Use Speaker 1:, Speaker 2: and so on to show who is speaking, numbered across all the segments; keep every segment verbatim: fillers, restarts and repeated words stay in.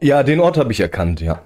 Speaker 1: Ja, den Ort habe ich erkannt, ja.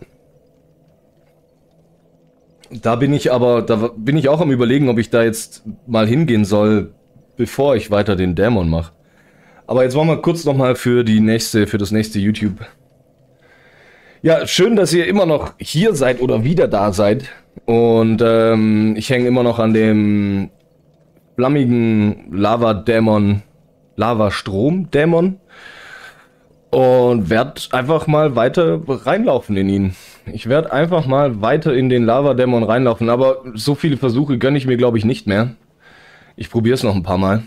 Speaker 1: Da bin ich aber, da bin ich auch am Überlegen, ob ich da jetzt mal hingehen soll, bevor ich weiter den Dämon mache. Aber jetzt wollen wir kurz nochmal für die nächste, für das nächste YouTube. Ja, schön, dass ihr immer noch hier seid oder wieder da seid. Und ähm, ich hänge immer noch an dem flammigen Lava-Dämon, Lavastrom-Dämon. Und werde einfach mal weiter reinlaufen in ihn. Ich werde einfach mal weiter in den Lavadämon reinlaufen, aber so viele Versuche gönne ich mir, glaube ich, nicht mehr. Ich probiere es noch ein paar Mal.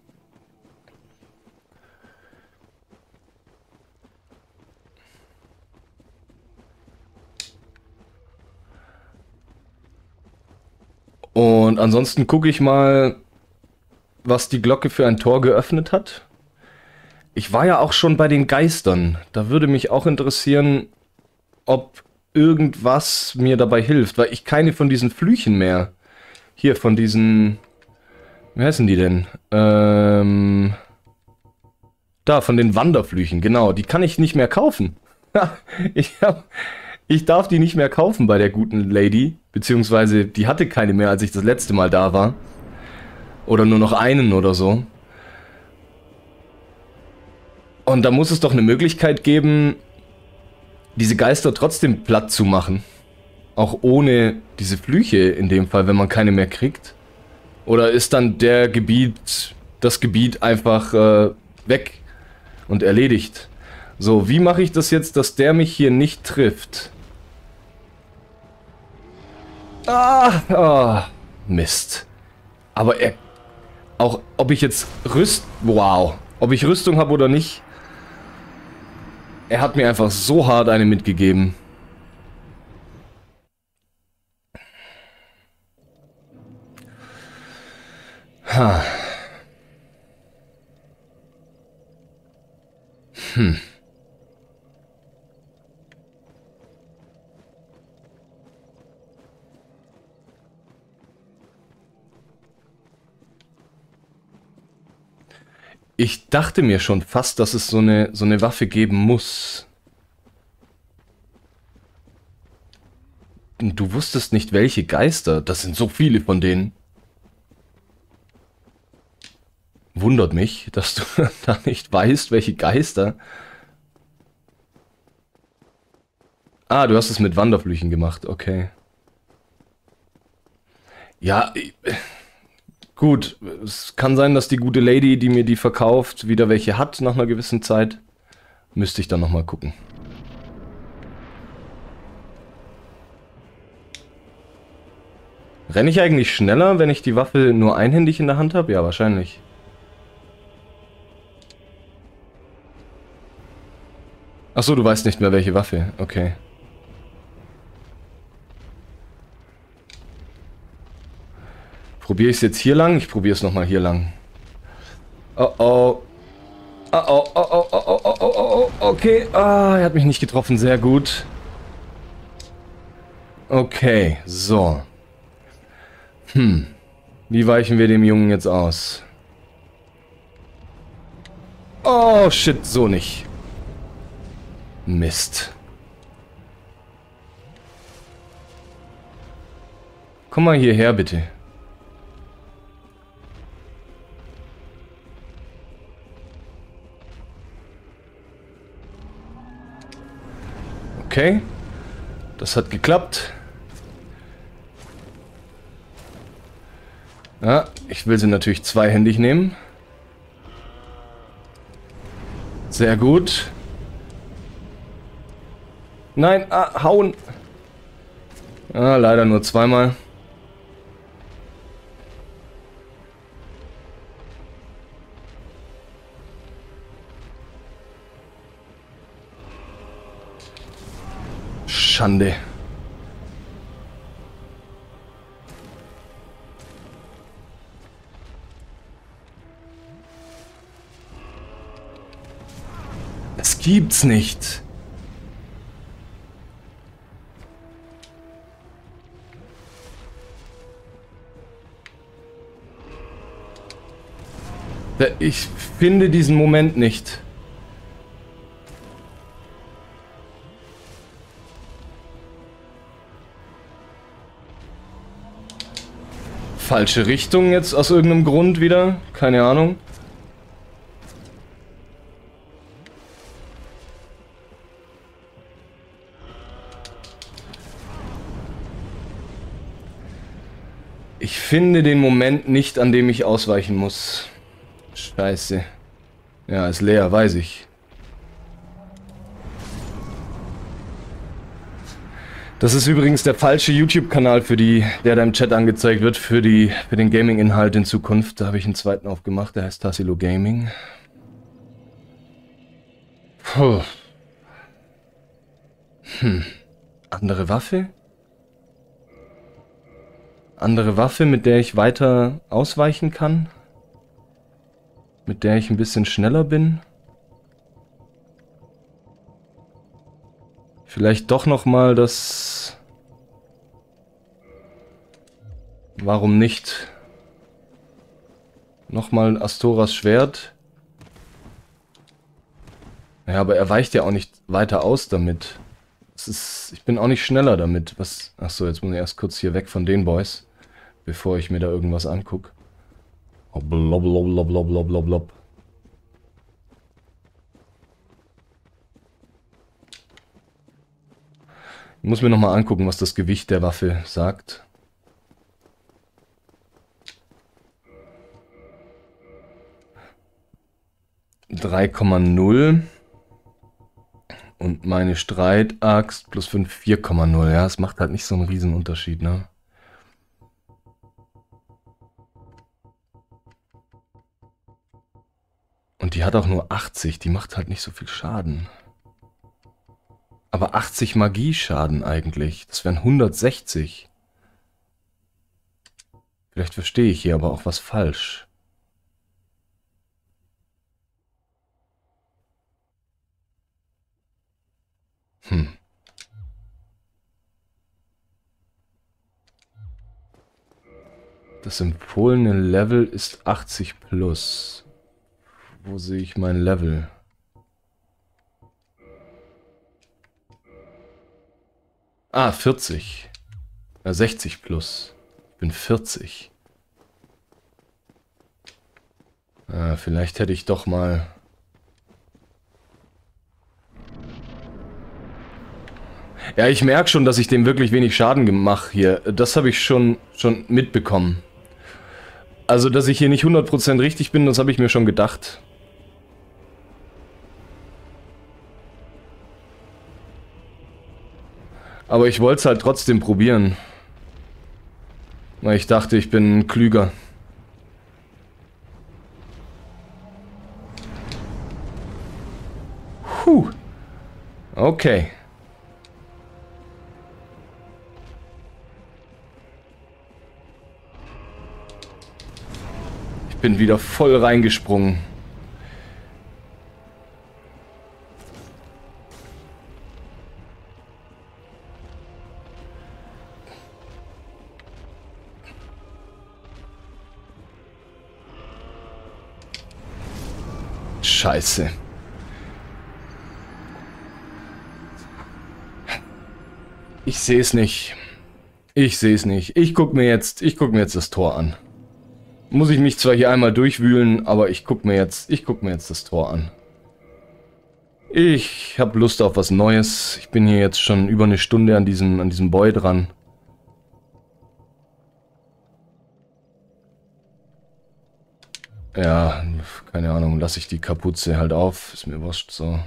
Speaker 1: Und ansonsten gucke ich mal, was die Glocke für ein Tor geöffnet hat. Ich war ja auch schon bei den Geistern. Da würde mich auch interessieren, ob irgendwas mir dabei hilft, weil ich keine von diesen Flüchen mehr. Hier, von diesen... Wie heißen die denn? Ähm... Da, von den Wanderflüchen, genau. Die kann ich nicht mehr kaufen. ich, hab, ich darf die nicht mehr kaufen bei der guten Lady. Beziehungsweise, die hatte keine mehr, als ich das letzte Mal da war. Oder nur noch einen oder so. Und da muss es doch eine Möglichkeit geben, diese Geister trotzdem platt zu machen. Auch ohne diese Flüche in dem Fall, wenn man keine mehr kriegt. Oder ist dann der Gebiet, das Gebiet einfach äh, weg und erledigt. So, wie mache ich das jetzt, dass der mich hier nicht trifft? Ah, oh, Mist. Aber er... Auch ob ich jetzt Rüst... Wow. Ob ich Rüstung habe oder nicht... Er hat mir einfach so hart eine mitgegeben. Ha. Hm. Ich dachte mir schon fast, dass es so eine, so eine Waffe geben muss. Du wusstest nicht, welche Geister. Das sind so viele von denen. Wundert mich, dass du da nicht weißt, welche Geister. Ah, du hast es mit Wanderflüchen gemacht, okay. Ja, gut. Es kann sein, dass die gute Lady, die mir die verkauft, wieder welche hat nach einer gewissen Zeit. Müsste ich dann nochmal gucken. Renne ich eigentlich schneller, wenn ich die Waffe nur einhändig in der Hand habe? Ja, wahrscheinlich. Achso, du weißt nicht mehr, welche Waffe. Okay. Probiere ich es jetzt hier lang? Ich probiere es nochmal hier lang. Oh oh. Oh oh, oh oh, oh oh, oh oh, oh oh, okay. Ah, er hat mich nicht getroffen, sehr gut. Okay, so. Hm. Wie weichen wir dem Jungen jetzt aus? Oh, shit, so nicht. Mist. Komm mal hierher, bitte. Okay. Das hat geklappt. Ja, ich will sie natürlich zweihändig nehmen. Sehr gut. Nein, ah, hauen. Ah, leider nur zweimal. Schande. Das gibt's nicht. Ich finde diesen Moment nicht. falsche Richtung jetzt aus irgendeinem Grund wieder. Keine Ahnung. Ich finde den Moment nicht, an dem ich ausweichen muss. Scheiße. Ja, ist leer, weiß ich. Das ist übrigens der falsche YouTube-Kanal, für die, der da im Chat angezeigt wird, für die, für den Gaming-Inhalt in Zukunft. Da habe ich einen zweiten aufgemacht, der heißt Tassilo Gaming. Puh. Hm. Andere Waffe? Andere Waffe, mit der ich weiter ausweichen kann? Mit der ich ein bisschen schneller bin? Vielleicht doch nochmal das... Warum nicht? Nochmal Astoras Schwert. Ja, aber er weicht ja auch nicht weiter aus damit. Das ist, ich bin auch nicht schneller damit. Was? Achso, jetzt muss ich erst kurz hier weg von den Boys, bevor ich mir da irgendwas angucke. Oh, blob, blob, blob, blob, blob, blob, blob. Ich muss mir nochmal angucken, was das Gewicht der Waffe sagt. drei Komma null. Und meine Streitaxt plus fünf, vier Komma null. Ja, es macht halt nicht so einen riesen Unterschied, ne? Und die hat auch nur achtzig. Die macht halt nicht so viel Schaden. Aber achtzig Magieschaden eigentlich. Das wären hundertsechzig. Vielleicht verstehe ich hier aber auch was falsch. Hm. Das empfohlene Level ist achtzig plus. Wo sehe ich mein Level? Ah, vierzig. Ja, sechzig plus. Ich bin vierzig. Ah, vielleicht hätte ich doch mal... Ja, ich merke schon, dass ich dem wirklich wenig Schaden mache hier. Das habe ich schon, schon mitbekommen. Also, dass ich hier nicht hundert Prozent richtig bin, das habe ich mir schon gedacht. Aber ich wollte es halt trotzdem probieren. Weil ich dachte, ich bin klüger. Puh. Okay. Ich bin wieder voll reingesprungen. Scheiße. Ich sehe es nicht. Ich sehe es nicht. Ich guck mir jetzt, ich guck mir jetzt das Tor an. Muss ich mich zwar hier einmal durchwühlen, aber ich guck mir jetzt, ich guck mir jetzt das Tor an. Ich habe Lust auf was Neues. Ich bin hier jetzt schon über eine Stunde an diesem, an diesem Boy dran. Ja, keine Ahnung, lasse ich die Kapuze halt auf. Ist mir wurscht, so.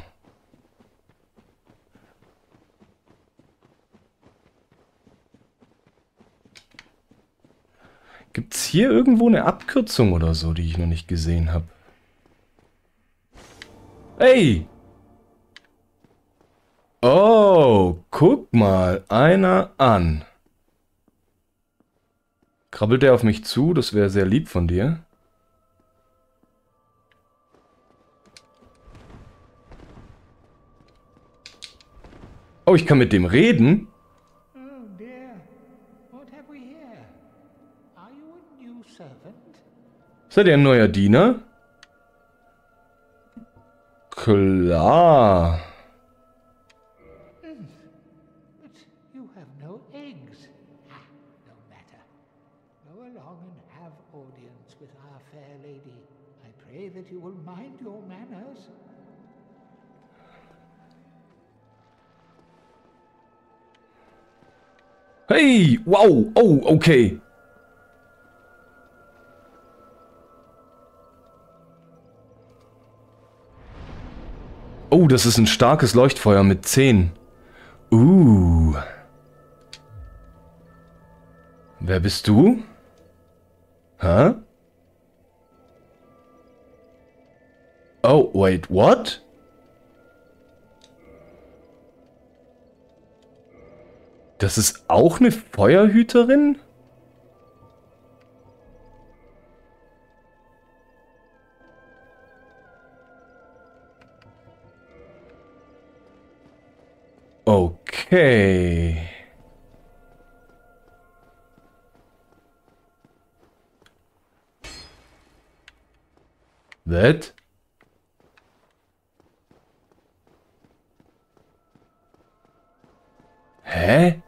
Speaker 1: Gibt's hier irgendwo eine Abkürzung oder so, die ich noch nicht gesehen habe? Hey! Oh, guck mal, einer an. Krabbelt der auf mich zu? Das wäre sehr lieb von dir. Oh, ich kann mit dem reden? Seid ihr ein neuer Diener? Klar.
Speaker 2: But you have no eggs. Ah, no matter. Go along
Speaker 1: Hey, wow, oh, okay. Oh, das ist ein starkes Leuchtfeuer mit zehn. Uh. Wer bist du? Hä? Oh, wait, what? Das ist auch eine Feuerhüterin? Okay. That? Hä?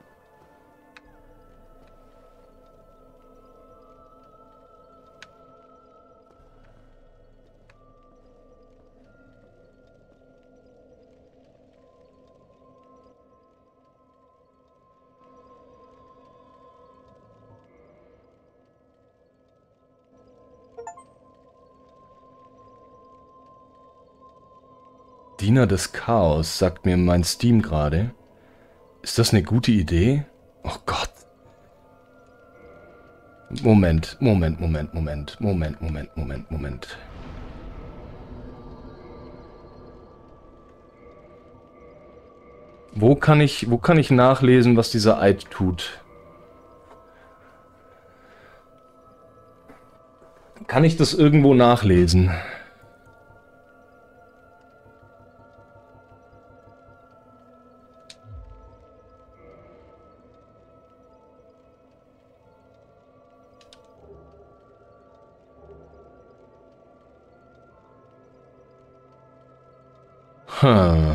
Speaker 1: Diener des Chaos, sagt mir mein Steam gerade. Ist das eine gute Idee? Oh Gott. Moment, Moment, Moment, Moment, Moment, Moment, Moment, Moment. Wo kann ich, wo kann ich nachlesen, was dieser Eid tut? Kann ich das irgendwo nachlesen? Hm.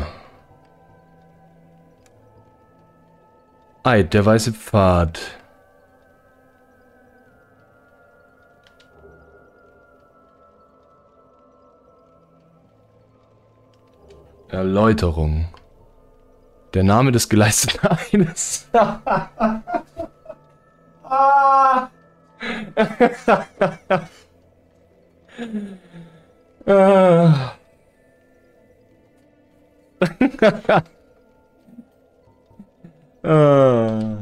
Speaker 1: Eid, der weiße Pfad. Erläuterung. Der Name des geleisteten Eides. Ah. Ah. Ah.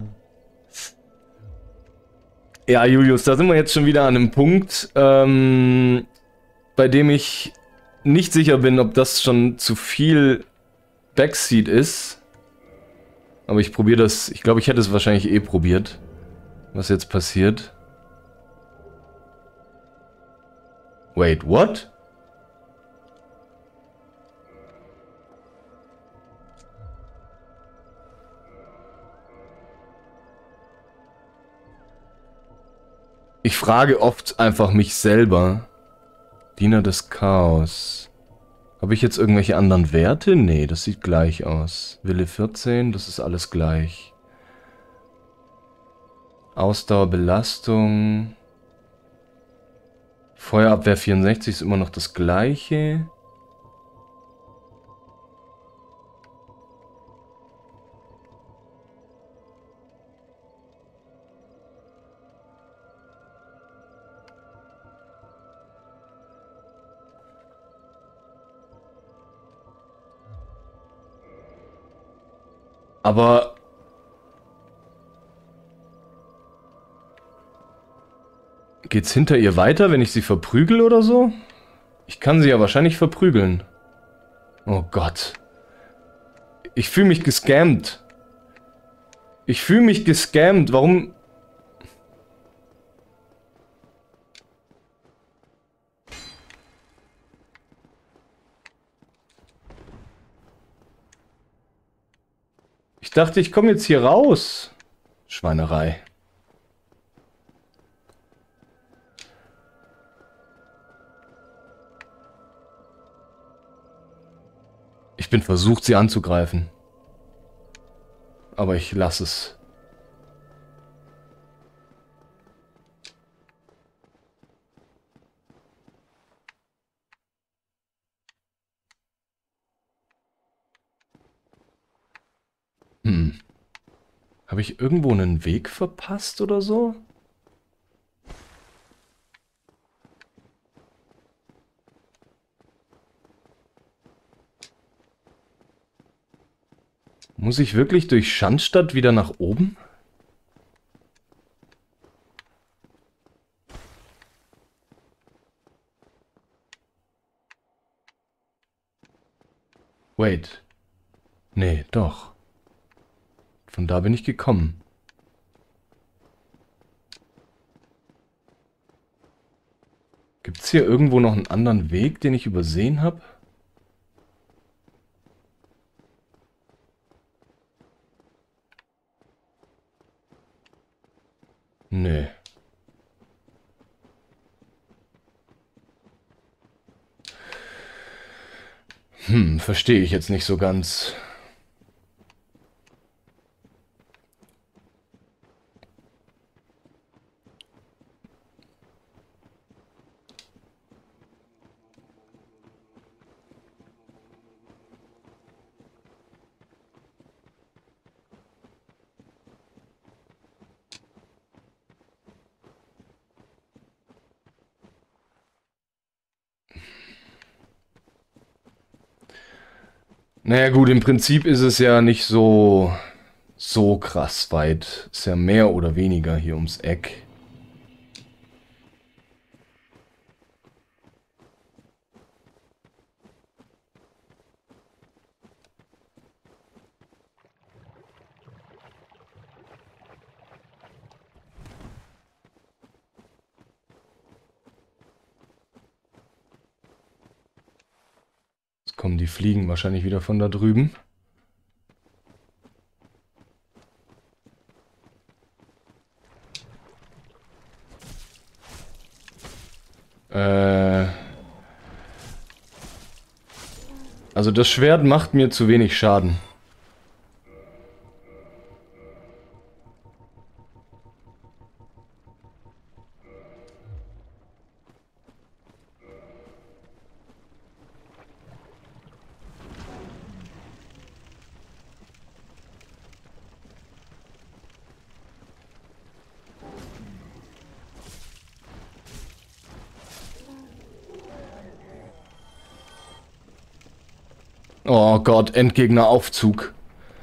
Speaker 1: Ja, Julius, da sind wir jetzt schon wieder an einem Punkt, ähm, bei dem ich nicht sicher bin, ob das schon zu viel Backseat ist. Aber ich probiere das. Ich glaube, ich hätte es wahrscheinlich eh probiert, was jetzt passiert. Wait, what? Ich frage oft einfach mich selber. Diener des Chaos. Habe ich jetzt irgendwelche anderen Werte? Nee, das sieht gleich aus. Wille vierzehn, das ist alles gleich. Ausdauer, Belastung. Feuerabwehr vierundsechzig ist immer noch das gleiche. Aber geht's hinter ihr weiter, wenn ich sie verprügel oder so? Ich kann sie ja wahrscheinlich verprügeln. Oh Gott. Ich fühle mich gescammt. Ich fühle mich gescammt. Warum? Ich dachte, ich komme jetzt hier raus. Schweinerei. Ich bin versucht, sie anzugreifen. Aber ich lasse es. Hm. Habe ich irgendwo einen Weg verpasst oder so? Muss ich wirklich durch Schandstadt wieder nach oben? Wait. Nee, doch. Von da bin ich gekommen. Gibt's hier irgendwo noch einen anderen Weg, den ich übersehen habe? Nee. Hm, verstehe ich jetzt nicht so ganz. Naja gut, im Prinzip ist es ja nicht so, so krass weit. Ist ja mehr oder weniger hier ums Eck. Jetzt kommen die Fliegen wahrscheinlich wieder von da drüben. Äh... Also das Schwert macht mir zu wenig Schaden. Oh Gott, Endgegneraufzug.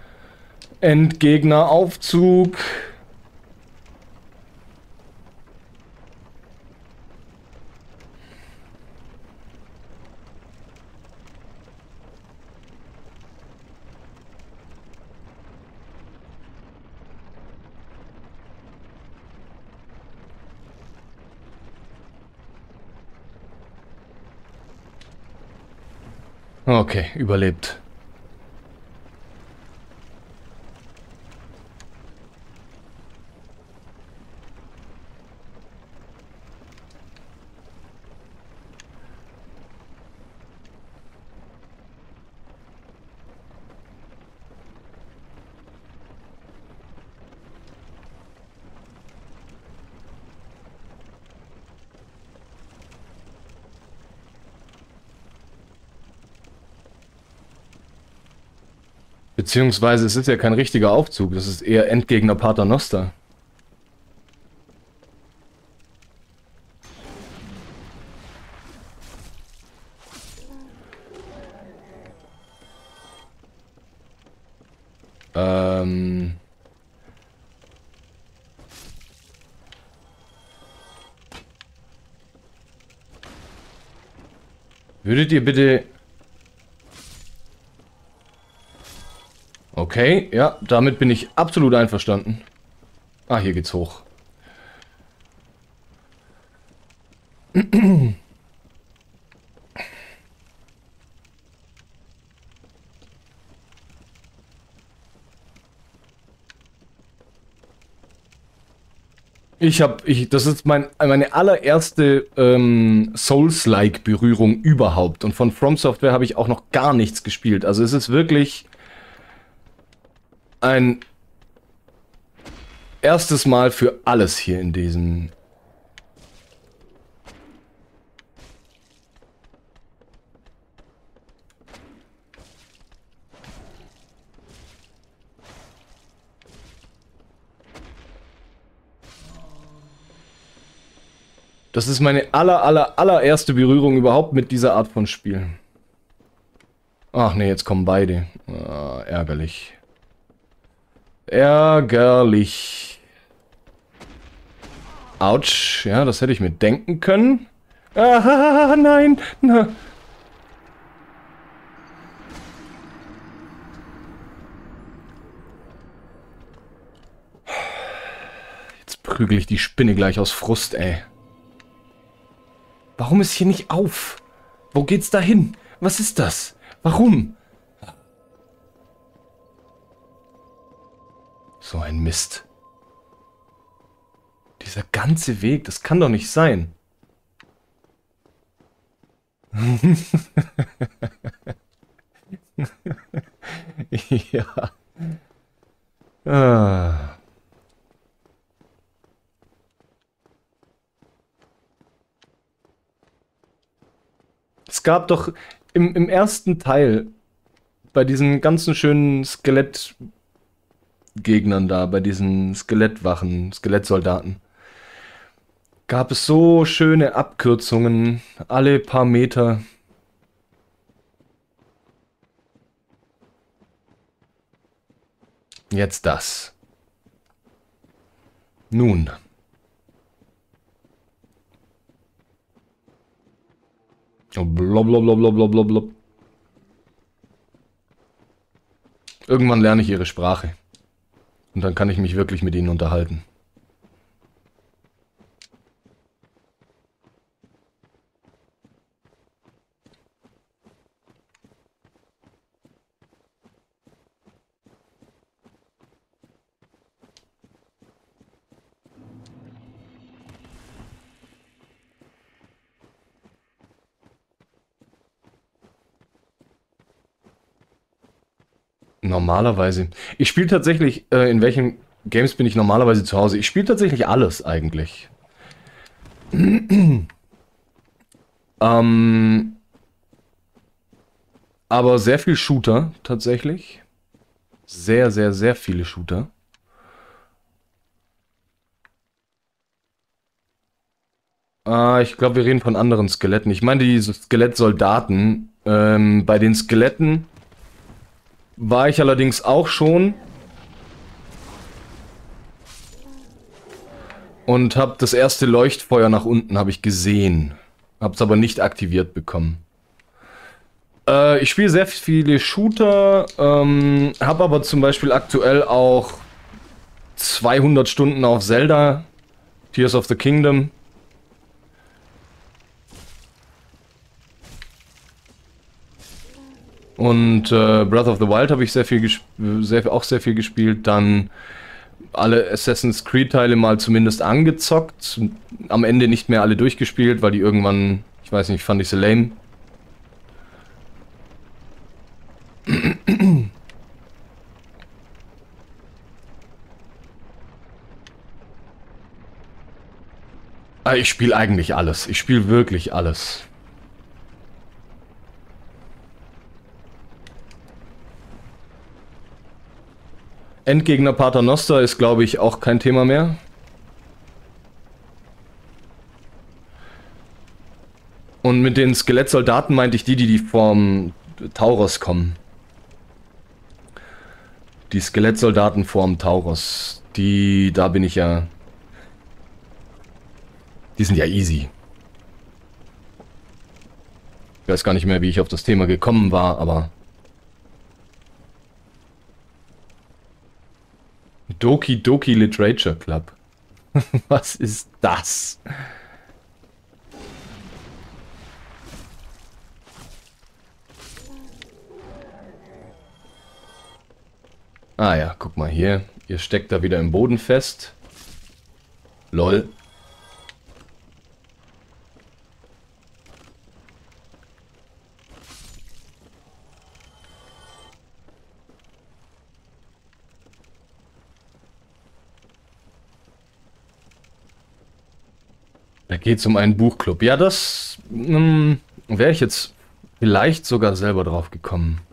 Speaker 1: Endgegneraufzug. Okay, überlebt. Beziehungsweise es ist ja kein richtiger Aufzug, das ist eher Endgegner Pater Noster. Ähm... Würdet ihr bitte... Okay, ja, damit bin ich absolut einverstanden. Ah, hier geht's hoch. Ich habe, ich, das ist mein, meine allererste ähm, Souls-like-Berührung überhaupt. Und von From Software habe ich auch noch gar nichts gespielt. Also es ist wirklich ein erstes Mal für alles hier in diesem... Das ist meine aller, aller, allererste Berührung überhaupt mit dieser Art von Spiel. Ach nee, jetzt kommen beide. Ah, ärgerlich. Ärgerlich. Autsch. Ja, das hätte ich mir denken können. Ah, nein. Na. Jetzt prügel ich die Spinne gleich aus Frust, ey. Warum ist hier nicht auf? Wo geht's da hin? Was ist das? Warum? So ein Mist. Dieser ganze Weg, das kann doch nicht sein. Ja. Ah. Es gab doch im, im ersten Teil bei diesen ganzen schönen Skelettgegnern da, bei diesen Skelettwachen, Skelettsoldaten, gab es so schöne Abkürzungen alle paar Meter. Jetzt das. Nun. Blablabla. Irgendwann lerne ich ihre Sprache. Und dann kann ich mich wirklich mit ihnen unterhalten. Normalerweise. Ich spiele tatsächlich, äh, in welchen Games bin ich normalerweise zu Hause? Ich spiele tatsächlich alles eigentlich. ähm, aber sehr viel Shooter tatsächlich. Sehr, sehr, sehr viele Shooter. Ah, ich glaube, wir reden von anderen Skeletten. Ich meine, diese Skelettsoldaten. Ähm, bei den Skeletten war ich allerdings auch schon und habe das erste Leuchtfeuer nach unten habe ich gesehen, habe es aber nicht aktiviert bekommen. Äh, ich spiele sehr viele Shooter, ähm, habe aber zum Beispiel aktuell auch zweihundert Stunden auf Zelda, Tears of the Kingdom. Und äh, Breath of the Wild habe ich sehr viel sehr, auch sehr viel gespielt. Dann alle Assassin's Creed Teile mal zumindest angezockt. Am Ende nicht mehr alle durchgespielt, weil die irgendwann, ich weiß nicht, fand ich sie lame. Ich spiele eigentlich alles. Ich spiele wirklich alles. Endgegner Paternoster ist, glaube ich, auch kein Thema mehr. Und mit den Skelettsoldaten meinte ich die, die, die vom Tauros kommen. Die Skelettsoldaten vorm Tauros. Die, da bin ich ja... Die sind ja easy. Ich weiß gar nicht mehr, wie ich auf das Thema gekommen war, aber... Doki Doki Literature Club. Was ist das? Ah ja, guck mal hier. Ihr steckt da wieder im Boden fest. Lol. Da geht es um einen Buchclub. Ja, das hm, wäre ich jetzt vielleicht sogar selber drauf gekommen.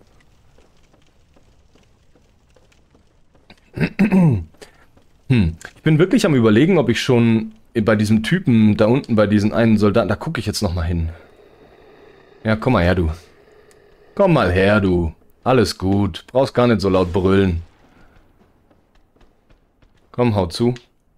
Speaker 1: Hm. Ich bin wirklich am Überlegen, ob ich schon bei diesem Typen da unten, bei diesen einen Soldaten, da gucke ich jetzt nochmal hin. Ja, komm mal her, du. Komm mal her, du. Alles gut. Brauchst gar nicht so laut brüllen. Komm, hau zu.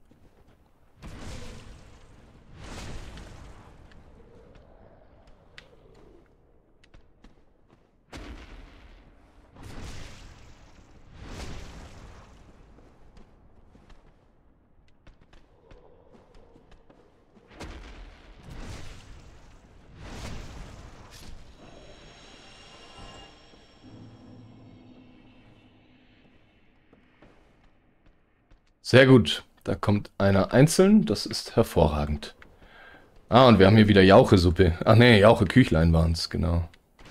Speaker 1: Sehr gut. Da kommt einer einzeln. Das ist hervorragend. Ah, und wir haben hier wieder Jauchesuppe. Ach nee, Jauche-Küchlein waren es, genau.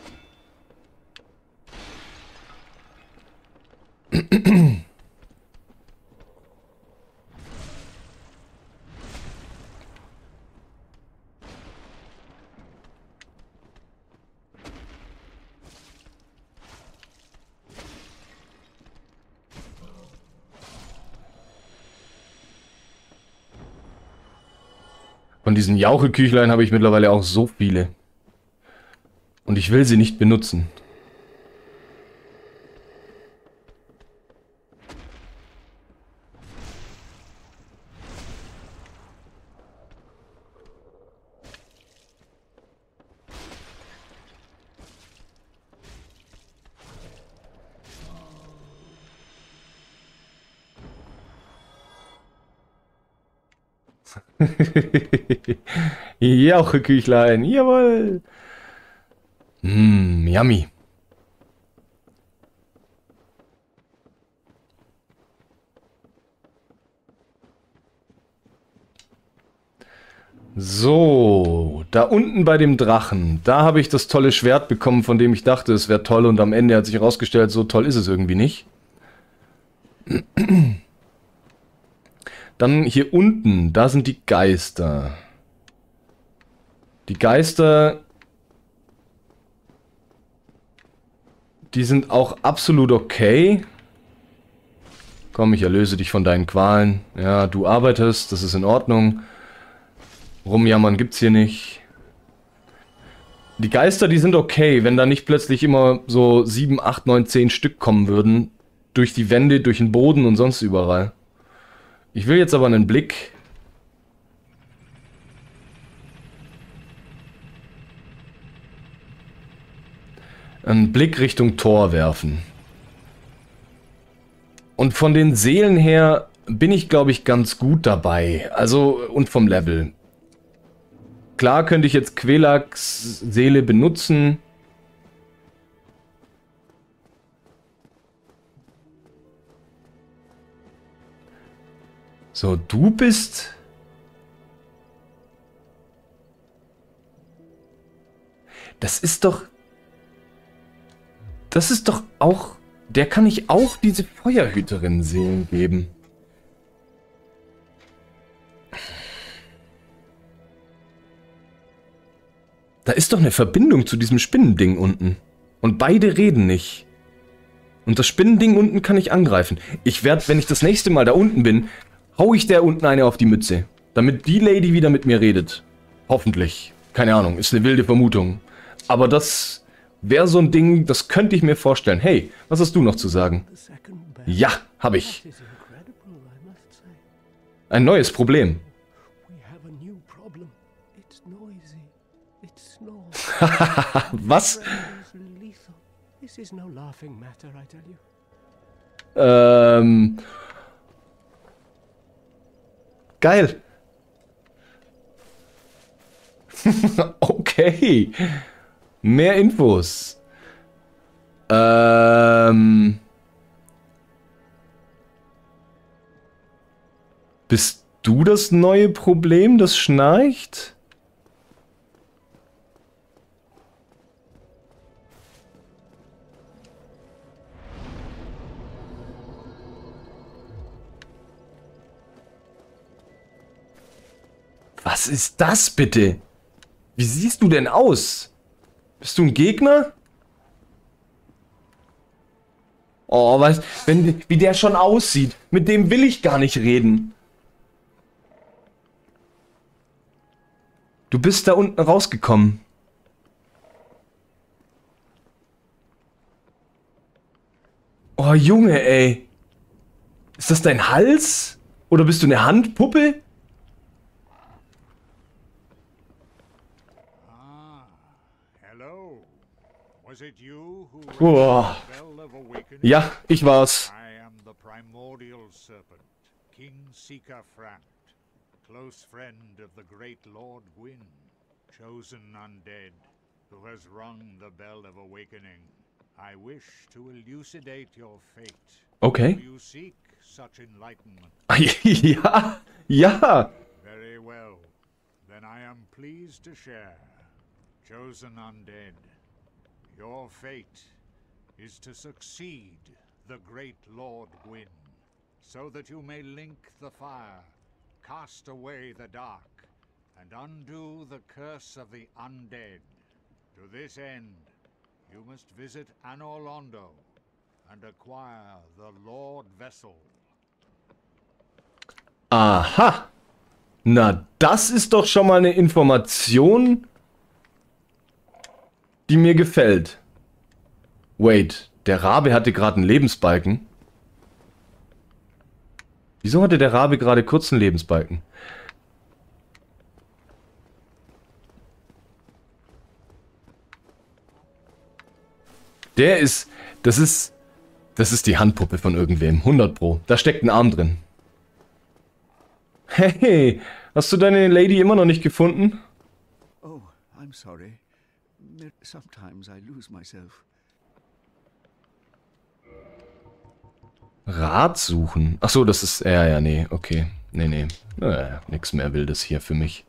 Speaker 1: Von diesen Jauche-Küchlein habe ich mittlerweile auch so viele. Und ich will sie nicht benutzen. Jauche-Küchlein, jawohl. Mmm, yummy. So, da unten bei dem Drachen, da habe ich das tolle Schwert bekommen, von dem ich dachte, es wäre toll, und am Ende hat sich herausgestellt, so toll ist es irgendwie nicht. Dann hier unten, da sind die Geister. Die Geister, die sind auch absolut okay. Komm, ich erlöse dich von deinen Qualen. Ja, du arbeitest, das ist in Ordnung. Rumjammern gibt's hier nicht. Die Geister, die sind okay, wenn da nicht plötzlich immer so sieben, acht, neun, zehn Stück kommen würden. Durch die Wände, durch den Boden und sonst überall. Ich will jetzt aber einen Blick. Einen Blick Richtung Tor werfen. Und von den Seelen her bin ich, glaube ich, ganz gut dabei. Also, und vom Level. Klar könnte ich jetzt Quelaks Seele benutzen. So, du bist... Das ist doch... Das ist doch auch... Der kann ich auch diese Feuerhüterin-Seelen geben. Da ist doch eine Verbindung zu diesem Spinnending unten. Und beide reden nicht. Und das Spinnending unten kann ich angreifen. Ich werde, wenn ich das nächste Mal da unten bin, hau ich der unten eine auf die Mütze. Damit die Lady wieder mit mir redet. Hoffentlich. Keine Ahnung, ist eine wilde Vermutung. Aber das wäre so ein Ding, das könnte ich mir vorstellen. Hey, was hast du noch zu sagen? Ja, habe ich. Ein neues Problem. Was? Ähm... Geil. Okay. Mehr Infos. Ähm... Bist du das neue Problem, das schnarcht? Was ist das bitte? Wie siehst du denn aus? Bist du ein Gegner? Oh, was, wenn, wie der schon aussieht. Mit dem will ich gar nicht reden. Du bist da unten rausgekommen. Oh, Junge, ey. Ist das dein Hals? Oder bist du eine Handpuppe? Boah. Ja, ich war's.
Speaker 2: I am the primordial serpent, King Seeker Frant, close friend of the great Lord Gwyn, chosen undead, who has rung the bell of awakening. I wish to elucidate your fate.
Speaker 1: Okay.
Speaker 2: Do you seek such enlightenment?
Speaker 1: Ja, ja.
Speaker 2: Very well. Then I am pleased to share. Chosen undead, your fate is to succeed the great Lord Gwyn, so that you may link the fire, cast away the dark, and undo the curse of the undead. To this end, you must visit Anor Londo and acquire the Lord Vessel.
Speaker 1: Aha. Na, das ist doch schon mal eine Information, die mir gefällt. Wait, der Rabe hatte gerade einen Lebensbalken. Wieso hatte der Rabe gerade kurz einen Lebensbalken? Der ist, das ist, das ist die Handpuppe von irgendwem, hundert Pro. Da steckt ein Arm drin. Hey, hast du deine Lady immer noch nicht gefunden?
Speaker 3: Oh, I'm sorry. Sometimes I lose myself.
Speaker 1: Rat suchen. Ach so, das ist, ja, ja, nee, okay. Nee, nee. Naja, nix mehr Wildes hier für mich.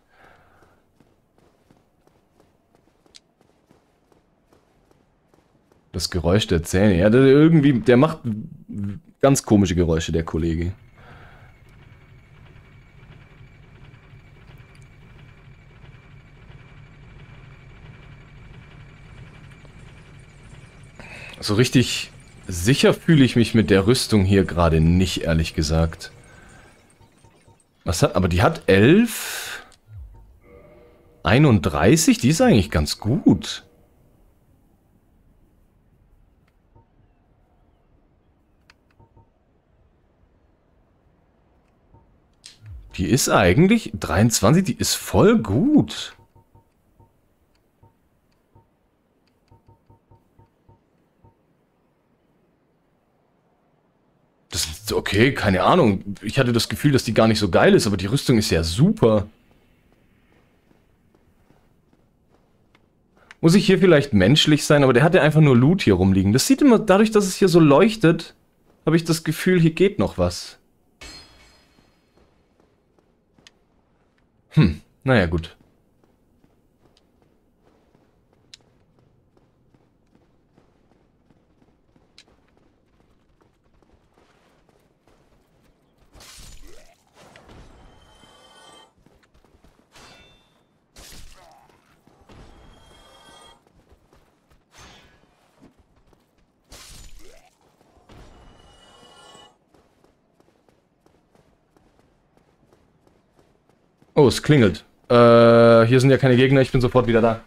Speaker 1: Das Geräusch der Zähne. Ja, der irgendwie, der macht ganz komische Geräusche, der Kollege. So richtig sicher fühle ich mich mit der Rüstung hier gerade nicht, ehrlich gesagt. Was hat, aber die hat elf, einunddreißig, die ist eigentlich ganz gut. Die ist eigentlich, dreiundzwanzig, die ist voll gut. Das ist okay, keine Ahnung. Ich hatte das Gefühl, dass die gar nicht so geil ist, aber die Rüstung ist ja super. Muss ich hier vielleicht menschlich sein, aber der hatte einfach nur Loot hier rumliegen. Das sieht immer, dadurch, dass es hier so leuchtet, habe ich das Gefühl, hier geht noch was. Hm, naja, gut. Oh, es klingelt. Äh, hier sind ja keine Gegner, ich bin sofort wieder da.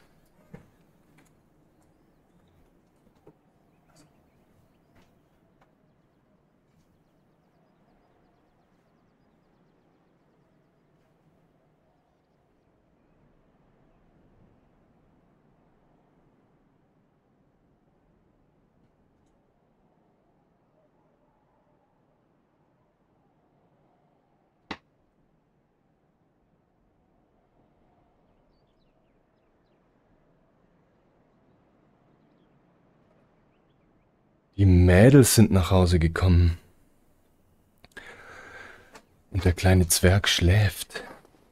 Speaker 1: Die Mädels sind nach Hause gekommen. Und der kleine Zwerg schläft.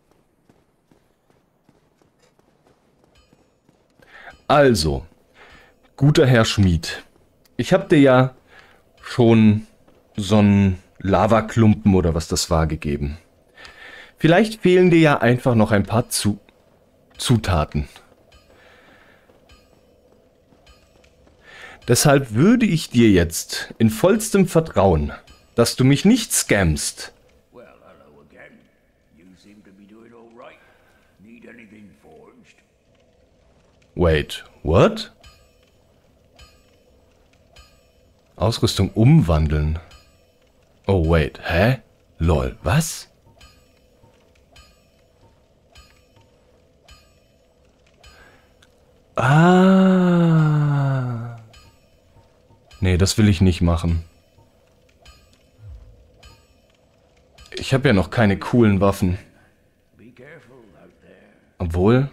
Speaker 1: Also, guter Herr Schmied. Ich hab dir ja schon so einen Lavaklumpen oder was das war gegeben. Vielleicht fehlen dir ja einfach noch ein paar Zu- Zutaten. Deshalb würde ich dir jetzt in vollstem Vertrauen, dass du mich nicht scammst.
Speaker 4: Well, hello again. You seem to be doing all right. Need anything for
Speaker 1: Wait, what? Ausrüstung umwandeln. Oh, wait, hä? Lol, was? Ah. Nee, das will ich nicht machen. Ich habe ja noch keine coolen Waffen. Obwohl...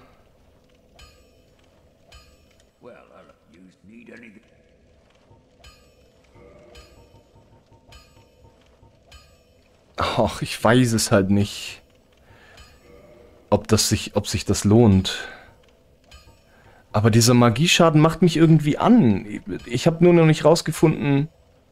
Speaker 1: Ach, ich weiß es halt nicht. Ob das sich, ob sich das lohnt. Aber dieser Magieschaden macht mich irgendwie an. Ich habe nur noch nicht rausgefunden.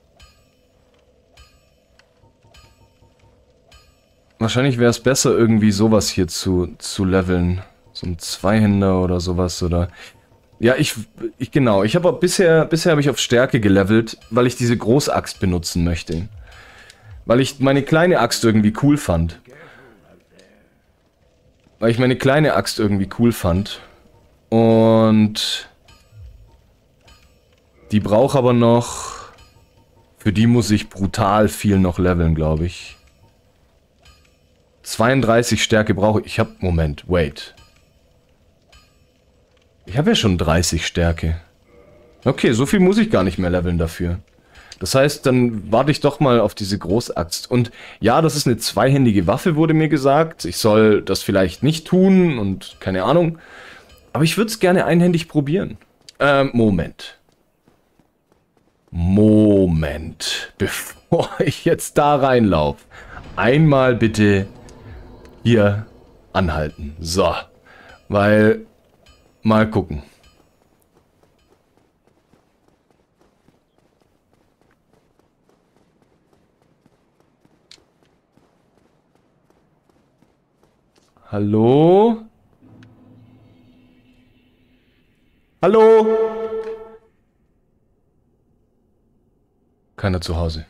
Speaker 1: Wahrscheinlich wäre es besser, irgendwie sowas hier zu, zu leveln. So ein Zweihänder oder sowas, oder... Ja, ich, ich genau. Ich habe bisher, bisher habe ich auf Stärke gelevelt, weil ich diese Großaxt benutzen möchte. Weil ich meine kleine Axt irgendwie cool fand. Weil ich meine kleine Axt irgendwie cool fand. Und... Die braucht aber noch... Für die muss ich brutal viel noch leveln, glaube ich. zweiunddreißig Stärke brauche ich. Ich habe... Moment, wait. Ich habe ja schon dreißig Stärke. Okay, so viel muss ich gar nicht mehr leveln dafür. Das heißt, dann warte ich doch mal auf diese Großaxt. Und ja, das ist eine zweihändige Waffe, wurde mir gesagt. Ich soll das vielleicht nicht tun und keine Ahnung. Aber ich würde es gerne einhändig probieren. Ähm, Moment. Moment. Bevor ich jetzt da reinlaufe. Einmal bitte hier anhalten. So. Weil, mal gucken. Hallo? Hallo? Keiner zu Hause.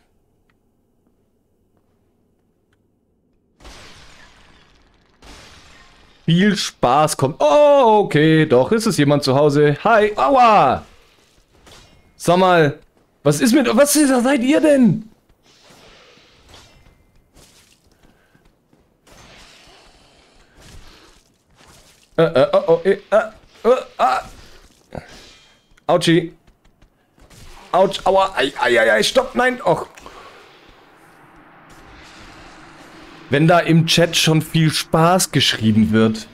Speaker 1: Viel Spaß kommt. Oh, okay, doch, ist es jemand zu Hause? Hi, aua! Sag mal, was ist mit... Was ist, seid ihr denn? Äh, äh, oh, oh, äh, äh, äh, ah. Autschi. Autsch, aua, ei, ei, ei, ei, stopp, nein, och. Wenn da im Chat schon viel Spaß geschrieben wird,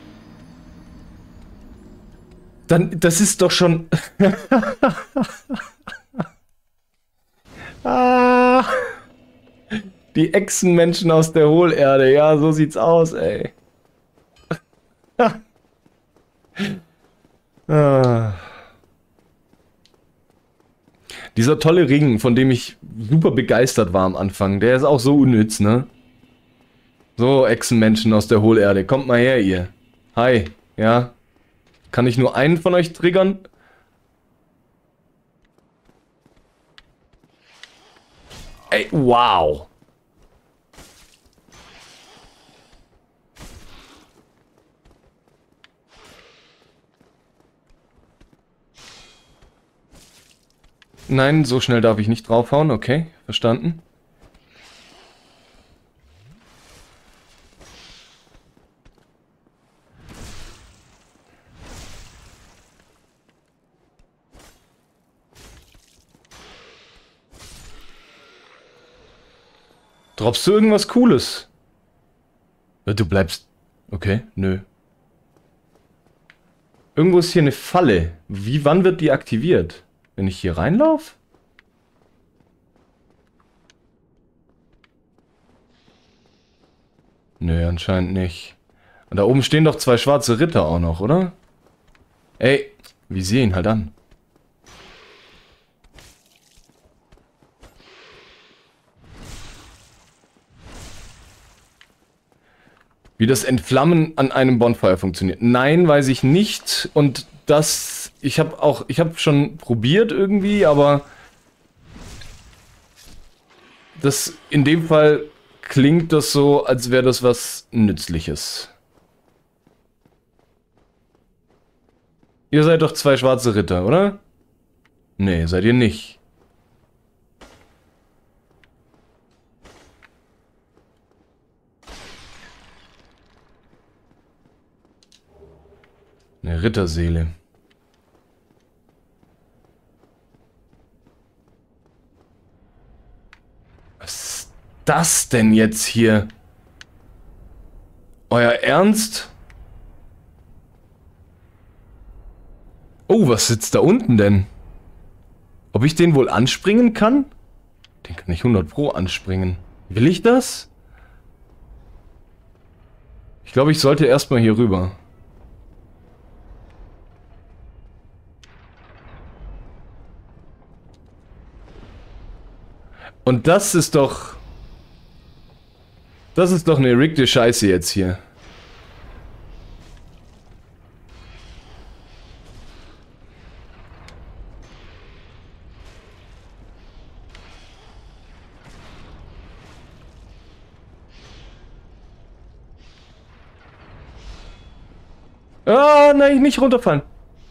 Speaker 1: dann, das ist doch schon... ah, die Echsenmenschen aus der Hohlerde, ja, so sieht's aus, ey. ah. Dieser tolle Ring, von dem ich super begeistert war am Anfang, der ist auch so unnütz, ne? So, Echsenmenschen aus der Hohlerde, kommt mal her, ihr. Hi, ja? Kann ich nur einen von euch triggern? Ey, wow. Nein, so schnell darf ich nicht draufhauen. Okay, verstanden. Droppst du irgendwas Cooles? Du bleibst... Okay, nö. Irgendwo ist hier eine Falle. Wie, wann wird die aktiviert? Wenn ich hier reinlaufe? Nö, anscheinend nicht. Und da oben stehen doch zwei schwarze Ritter auch noch, oder? Ey, wie sehe ihn halt an. Wie das Entflammen an einem Bonfire funktioniert. Nein, weiß ich nicht. Und das... Ich habe auch... Ich habe schon probiert irgendwie, aber... Das... In dem Fall klingt das so, als wäre das was Nützliches. Ihr seid doch zwei schwarze Ritter, oder? Nee, seid ihr nicht. Eine Ritterseele. Was ist das denn jetzt hier? Euer Ernst? Oh, was sitzt da unten denn? Ob ich den wohl anspringen kann? Den kann ich hundert Pro anspringen. Will ich das? Ich glaube, ich sollte erstmal hier rüber. Und das ist doch... Das ist doch eine riggte Scheiße jetzt hier. Ah, nein, nicht runterfallen.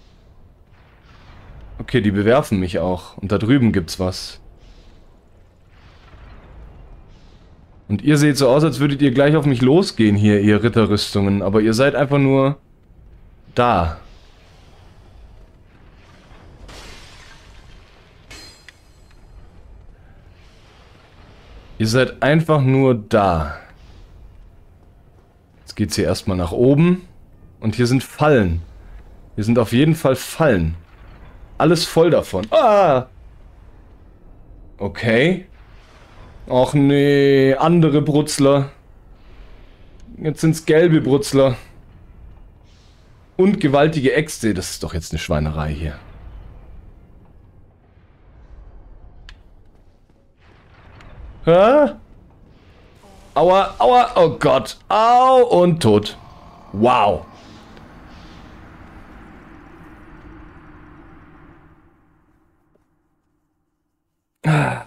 Speaker 1: Okay, die bewerfen mich auch. Und da drüben gibt's was. Und ihr seht so aus, als würdet ihr gleich auf mich losgehen hier, ihr Ritterrüstungen. Aber ihr seid einfach nur... da. Ihr seid einfach nur da. Jetzt geht's hier erstmal nach oben. Und hier sind Fallen. Hier sind auf jeden Fall Fallen. Alles voll davon. Ah! Okay. Och nee, andere Brutzler. Jetzt sind's gelbe Brutzler. Und gewaltige Äxte. Das ist doch jetzt eine Schweinerei hier. Hä? Aua, aua, oh Gott. Au und tot. Wow. Ah.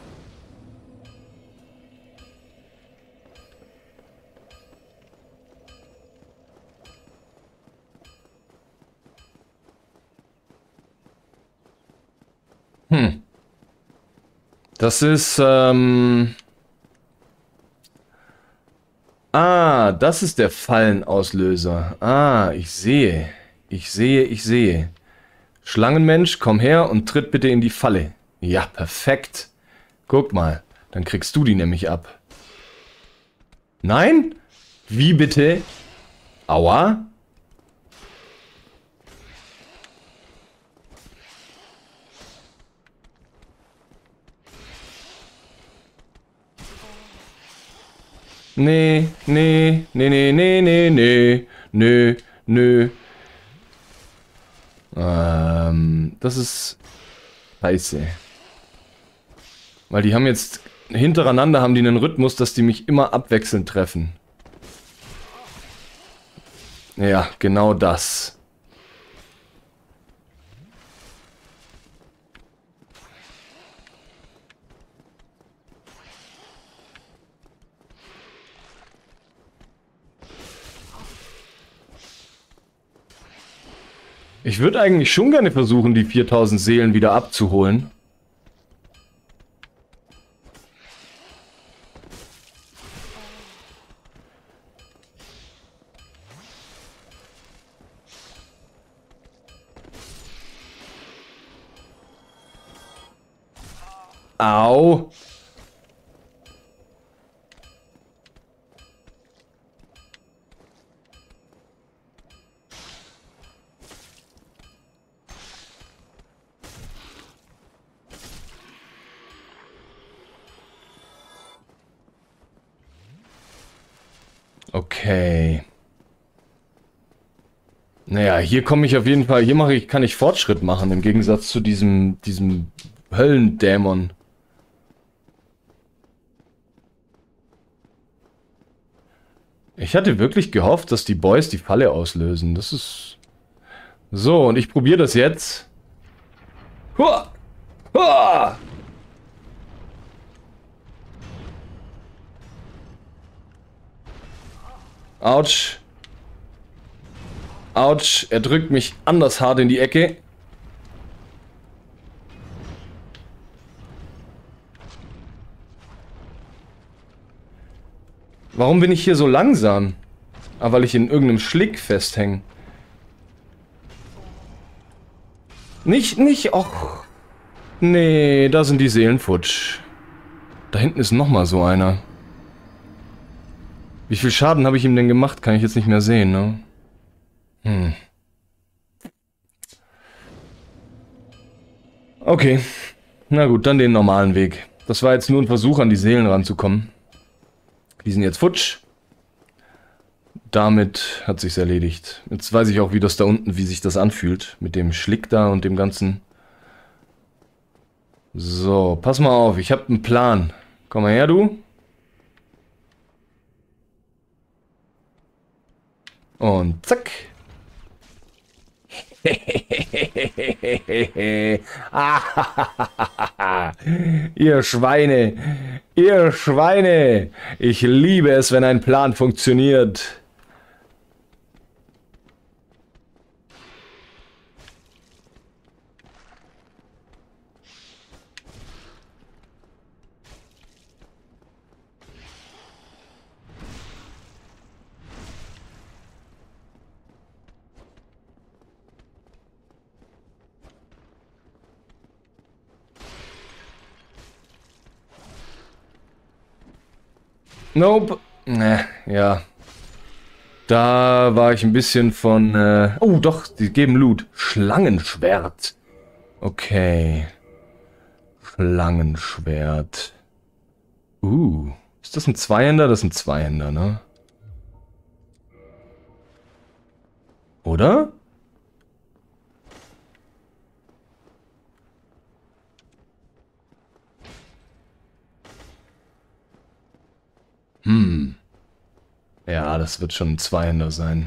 Speaker 1: Hm. Das ist, ähm... Ah, das ist der Fallenauslöser. Ah, ich sehe. Ich sehe, ich sehe. Schlangenmensch, komm her und tritt bitte in die Falle. Ja, perfekt. Guck mal, dann kriegst du die nämlich ab. Nein? Wie bitte? Aua? Nee, nee, nee, nee, nee, nee, nee, nö, nö. Ähm, das ist scheiße. Weil die haben jetzt, hintereinander haben die einen Rhythmus, dass die mich immer abwechselnd treffen. Ja, genau das. Ich würde eigentlich schon gerne versuchen, die viertausend Seelen wieder abzuholen. Au. Okay. Naja, hier komme ich auf jeden Fall, hier mache ich, kann ich Fortschritt machen, im Gegensatz zu diesem, diesem Höllendämon. Ich hatte wirklich gehofft, dass die Boys die Falle auslösen. Das ist... So, und ich probiere das jetzt. Hua! Hua! Autsch. Autsch, er drückt mich anders hart in die Ecke. Warum bin ich hier so langsam? Ah, weil ich in irgendeinem Schlick festhänge. Nicht, nicht, och. Nee, da sind die Seelen futsch. Da hinten ist nochmal so einer. Wie viel Schaden habe ich ihm denn gemacht? Kann ich jetzt nicht mehr sehen, ne? Hm. Okay. Na gut, dann den normalen Weg. Das war jetzt nur ein Versuch, an die Seelen ranzukommen. Die sind jetzt futsch. Damit hat sich's erledigt. Jetzt weiß ich auch, wie das da unten, wie sich das anfühlt. Mit dem Schlick da und dem ganzen. So, pass mal auf, ich habe einen Plan. Komm mal her, du. Und zack. Ihr Schweine, ihr Schweine. Ich liebe es, wenn ein Plan funktioniert. Nope. Ne, ja. Da war ich ein bisschen von... Äh oh, doch, die geben Loot. Schlangenschwert. Okay. Schlangenschwert. Uh. Ist das ein Zweihänder? Das ist ein Zweihänder, ne? Oder? Hm. Ja, das wird schon ein Zweihänder sein.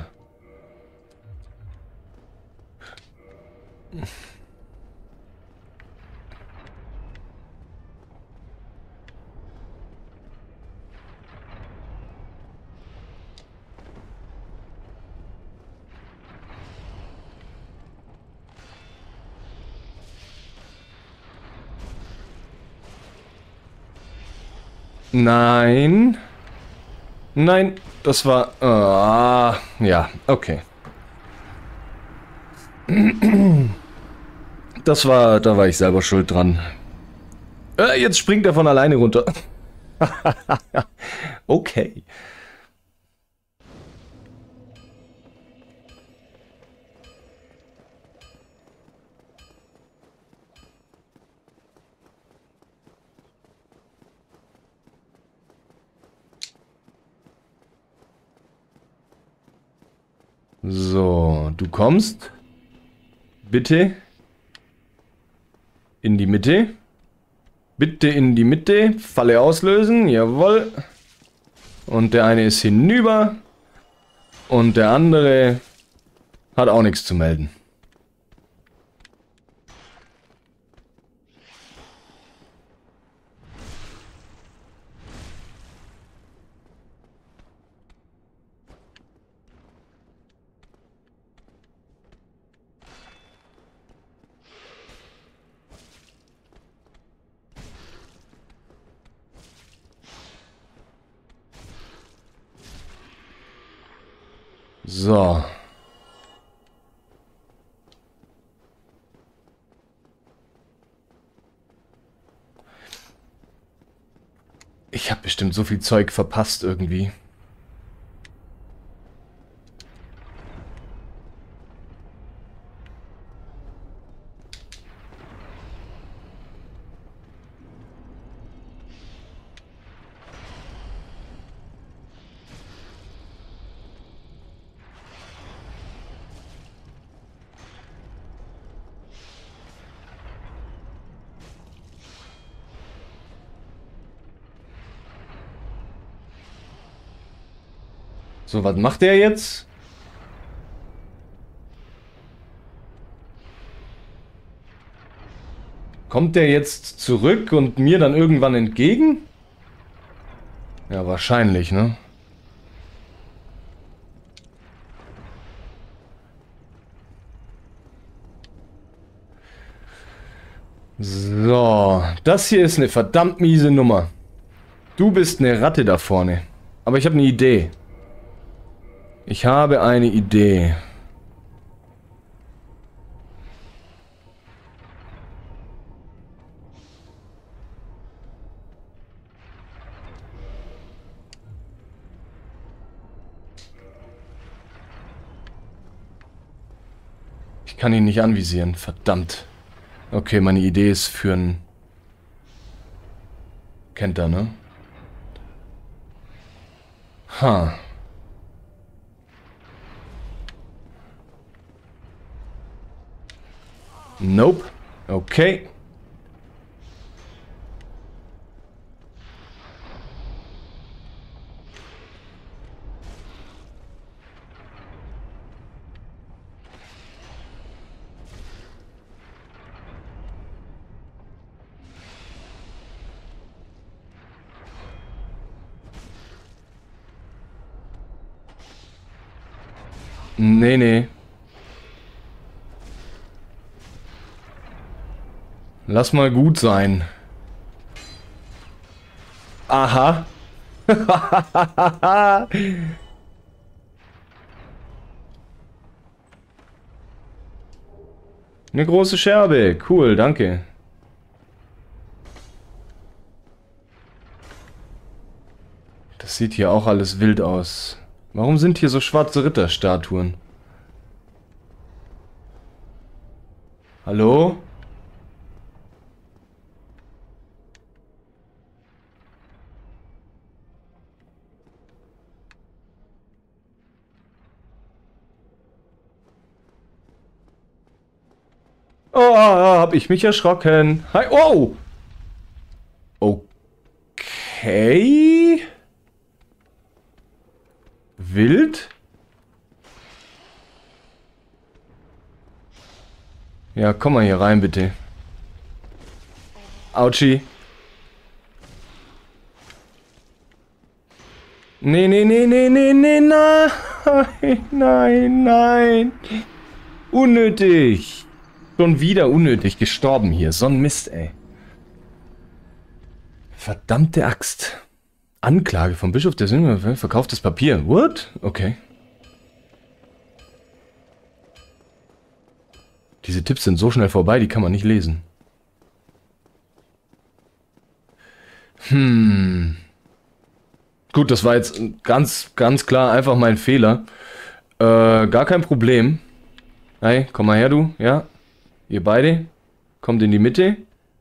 Speaker 1: Nein. Nein, das war... Ah, ja, okay. Das war... Da war ich selber schuld dran. Äh, jetzt springt er von alleine runter. Okay. So, du kommst. Bitte. In die Mitte. Bitte in die Mitte. Falle auslösen. Jawohl. Und der eine ist hinüber. Und der andere hat auch nichts zu melden. So. Ich habe bestimmt so viel Zeug verpasst irgendwie. So, was macht der jetzt? Kommt der jetzt zurück und mir dann irgendwann entgegen? Ja, wahrscheinlich, ne? So, das hier ist eine verdammt miese Nummer. Du bist eine Ratte da vorne. Aber ich habe eine Idee. Ich habe eine Idee. Ich kann ihn nicht anvisieren, verdammt. Okay, meine Idee ist für ein... Kennt er, ne? Ha. Nope. Okay. Nee, nee. Lass mal gut sein. Aha. Eine große Scherbe. Cool, danke. Das sieht hier auch alles wild aus. Warum sind hier so schwarze Ritterstatuen? Hallo? Oh, hab ich mich erschrocken. Hi, oh! Okay. Wild? Ja, komm mal hier rein, bitte. Autschi. Nee, nee, nee, nee, nee, nee, nein, nein, nein. Unnötig. Schon wieder unnötig gestorben hier. So ein Mist, ey. Verdammte Axt. Anklage vom Bischof der Sünde, verkauftes Papier. What? Okay. Diese Tipps sind so schnell vorbei, die kann man nicht lesen. Hm. Gut, das war jetzt ganz, ganz klar einfach mein Fehler. Äh, gar kein Problem. Hey, komm mal her, du. Ja. Ihr beide. Kommt in die Mitte.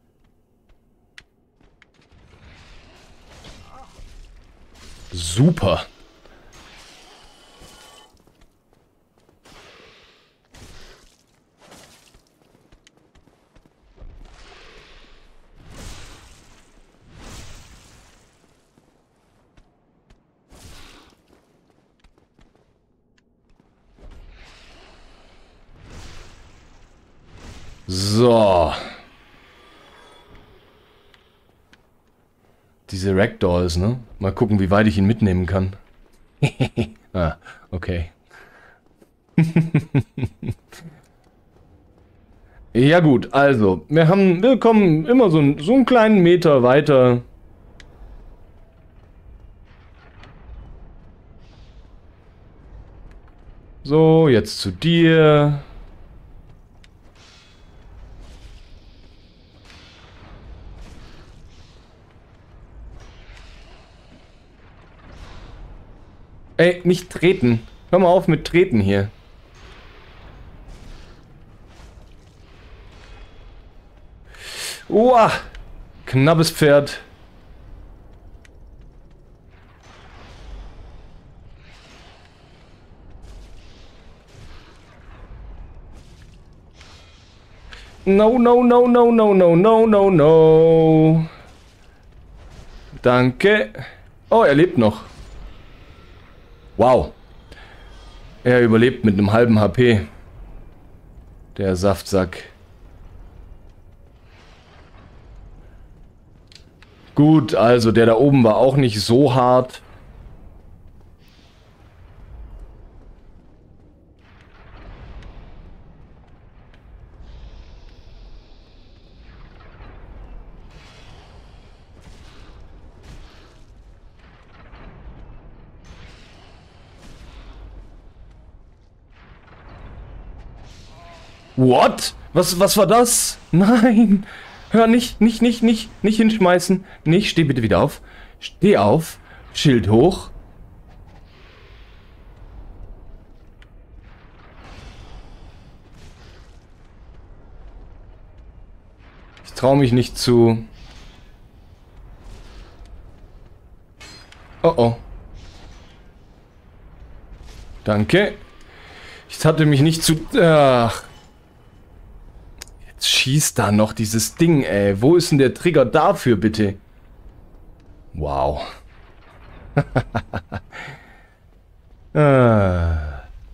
Speaker 1: Super. So. Diese Ragdolls, ne? Mal gucken, wie weit ich ihn mitnehmen kann. Ah, okay. Ja gut, also, wir haben, wir kommen immer so, so einen kleinen Meter weiter. So, jetzt zu dir. Ey, nicht treten. Hör mal auf mit treten hier. Uah, knappes Pferd. No, no, no, no, no, no, no, no, no. Danke. Oh, er lebt noch. Wow. Er überlebt mit einem halben H P. Der Saftsack. Gut, also der da oben war auch nicht so hart. What? Was, was war das? Nein! Hör nicht, nicht, nicht, nicht, nicht hinschmeißen. Nicht, steh bitte wieder auf. Steh auf. Schild hoch. Ich traue mich nicht zu... Oh oh. Danke. Ich hatte mich nicht zu... Ach. Jetzt schießt da noch dieses Ding, ey. Wo ist denn der Trigger dafür, bitte? Wow. ah.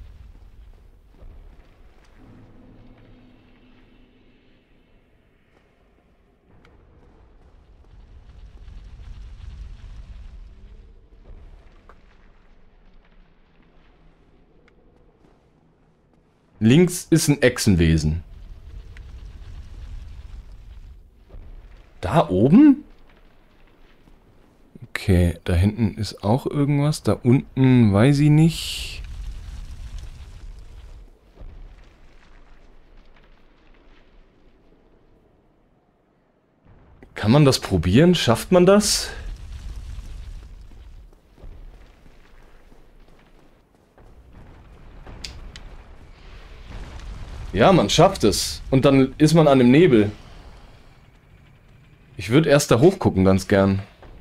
Speaker 1: Links ist ein Echsenwesen. Da oben? Okay, da hinten ist auch irgendwas. Da unten weiß ich nicht. Kann man das probieren? Schafft man das? Ja, man schafft es. Und dann ist man an dem Nebel. Ich würde erst da hochgucken, ganz gern.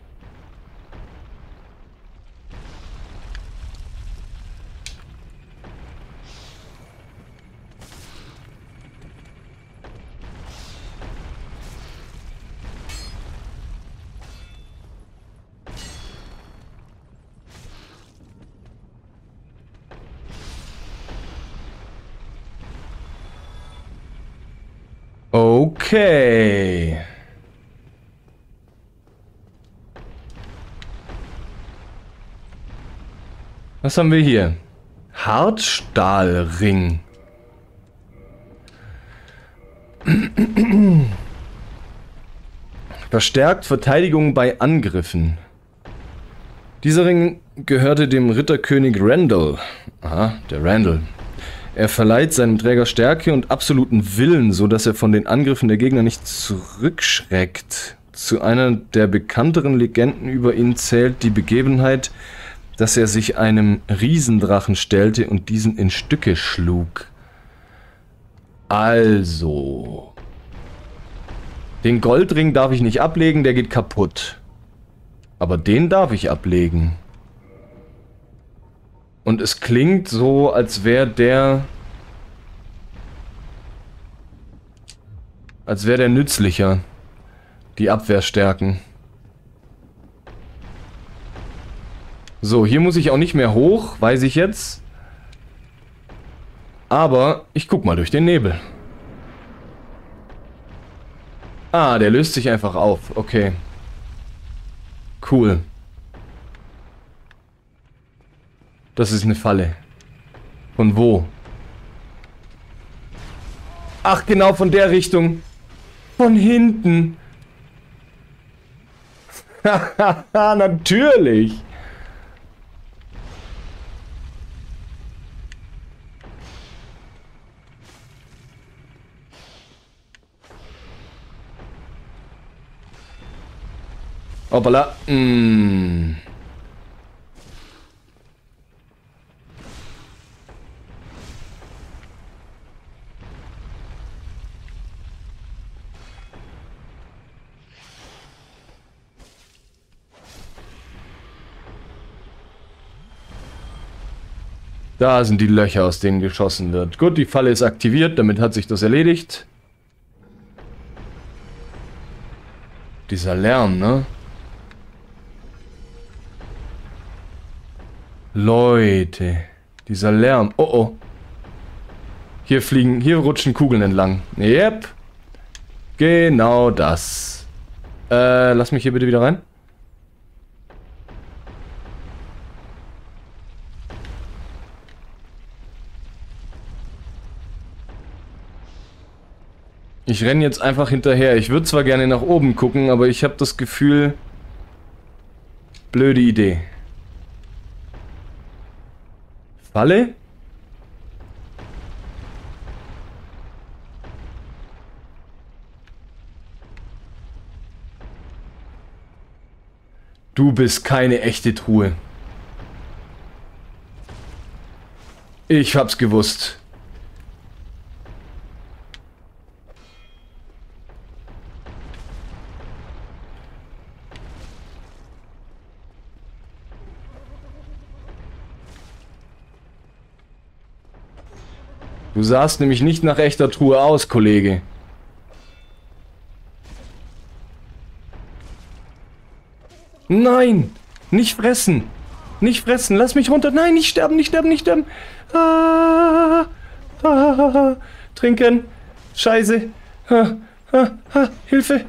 Speaker 1: Okay. Was haben wir hier? Hartstahlring. Verstärkt Verteidigung bei Angriffen. Dieser Ring gehörte dem Ritterkönig Randall. Aha, der Randall. Er verleiht seinem Träger Stärke und absoluten Willen, so dass er von den Angriffen der Gegner nicht zurückschreckt. Zu einer der bekannteren Legenden über ihn zählt die Begebenheit, dass er sich einem Riesendrachen stellte und diesen in Stücke schlug. Also... Den Goldring darf ich nicht ablegen, der geht kaputt. Aber den darf ich ablegen. Und es klingt so, als wäre der... Als wäre der nützlicher. Die Abwehrstärken. So, hier muss ich auch nicht mehr hoch, weiß ich jetzt. Aber ich guck mal durch den Nebel. Ah, der löst sich einfach auf. Okay. Cool. Das ist eine Falle. Von wo? Ach, genau von der Richtung. Von hinten. Haha, natürlich. Hoppala. Mm. Da sind die Löcher, aus denen geschossen wird. Gut, die Falle ist aktiviert, damit hat sich das erledigt. Dieser Lärm, ne? Leute, dieser Lärm. Oh oh. Hier fliegen, hier rutschen Kugeln entlang. Yep. Genau das. Äh, lass mich hier bitte wieder rein. Ich renne jetzt einfach hinterher. Ich würde zwar gerne nach oben gucken, aber ich habe das Gefühl... Blöde Idee. Falle? Du bist keine echte Truhe. Ich hab's gewusst. Du sahst nämlich nicht nach echter Truhe aus, Kollege. Nein! Nicht fressen! Nicht fressen! Lass mich runter! Nein, nicht sterben, nicht sterben, nicht sterben! Ah, ah, ah, trinken! Scheiße! Ah, ah, ah, Hilfe!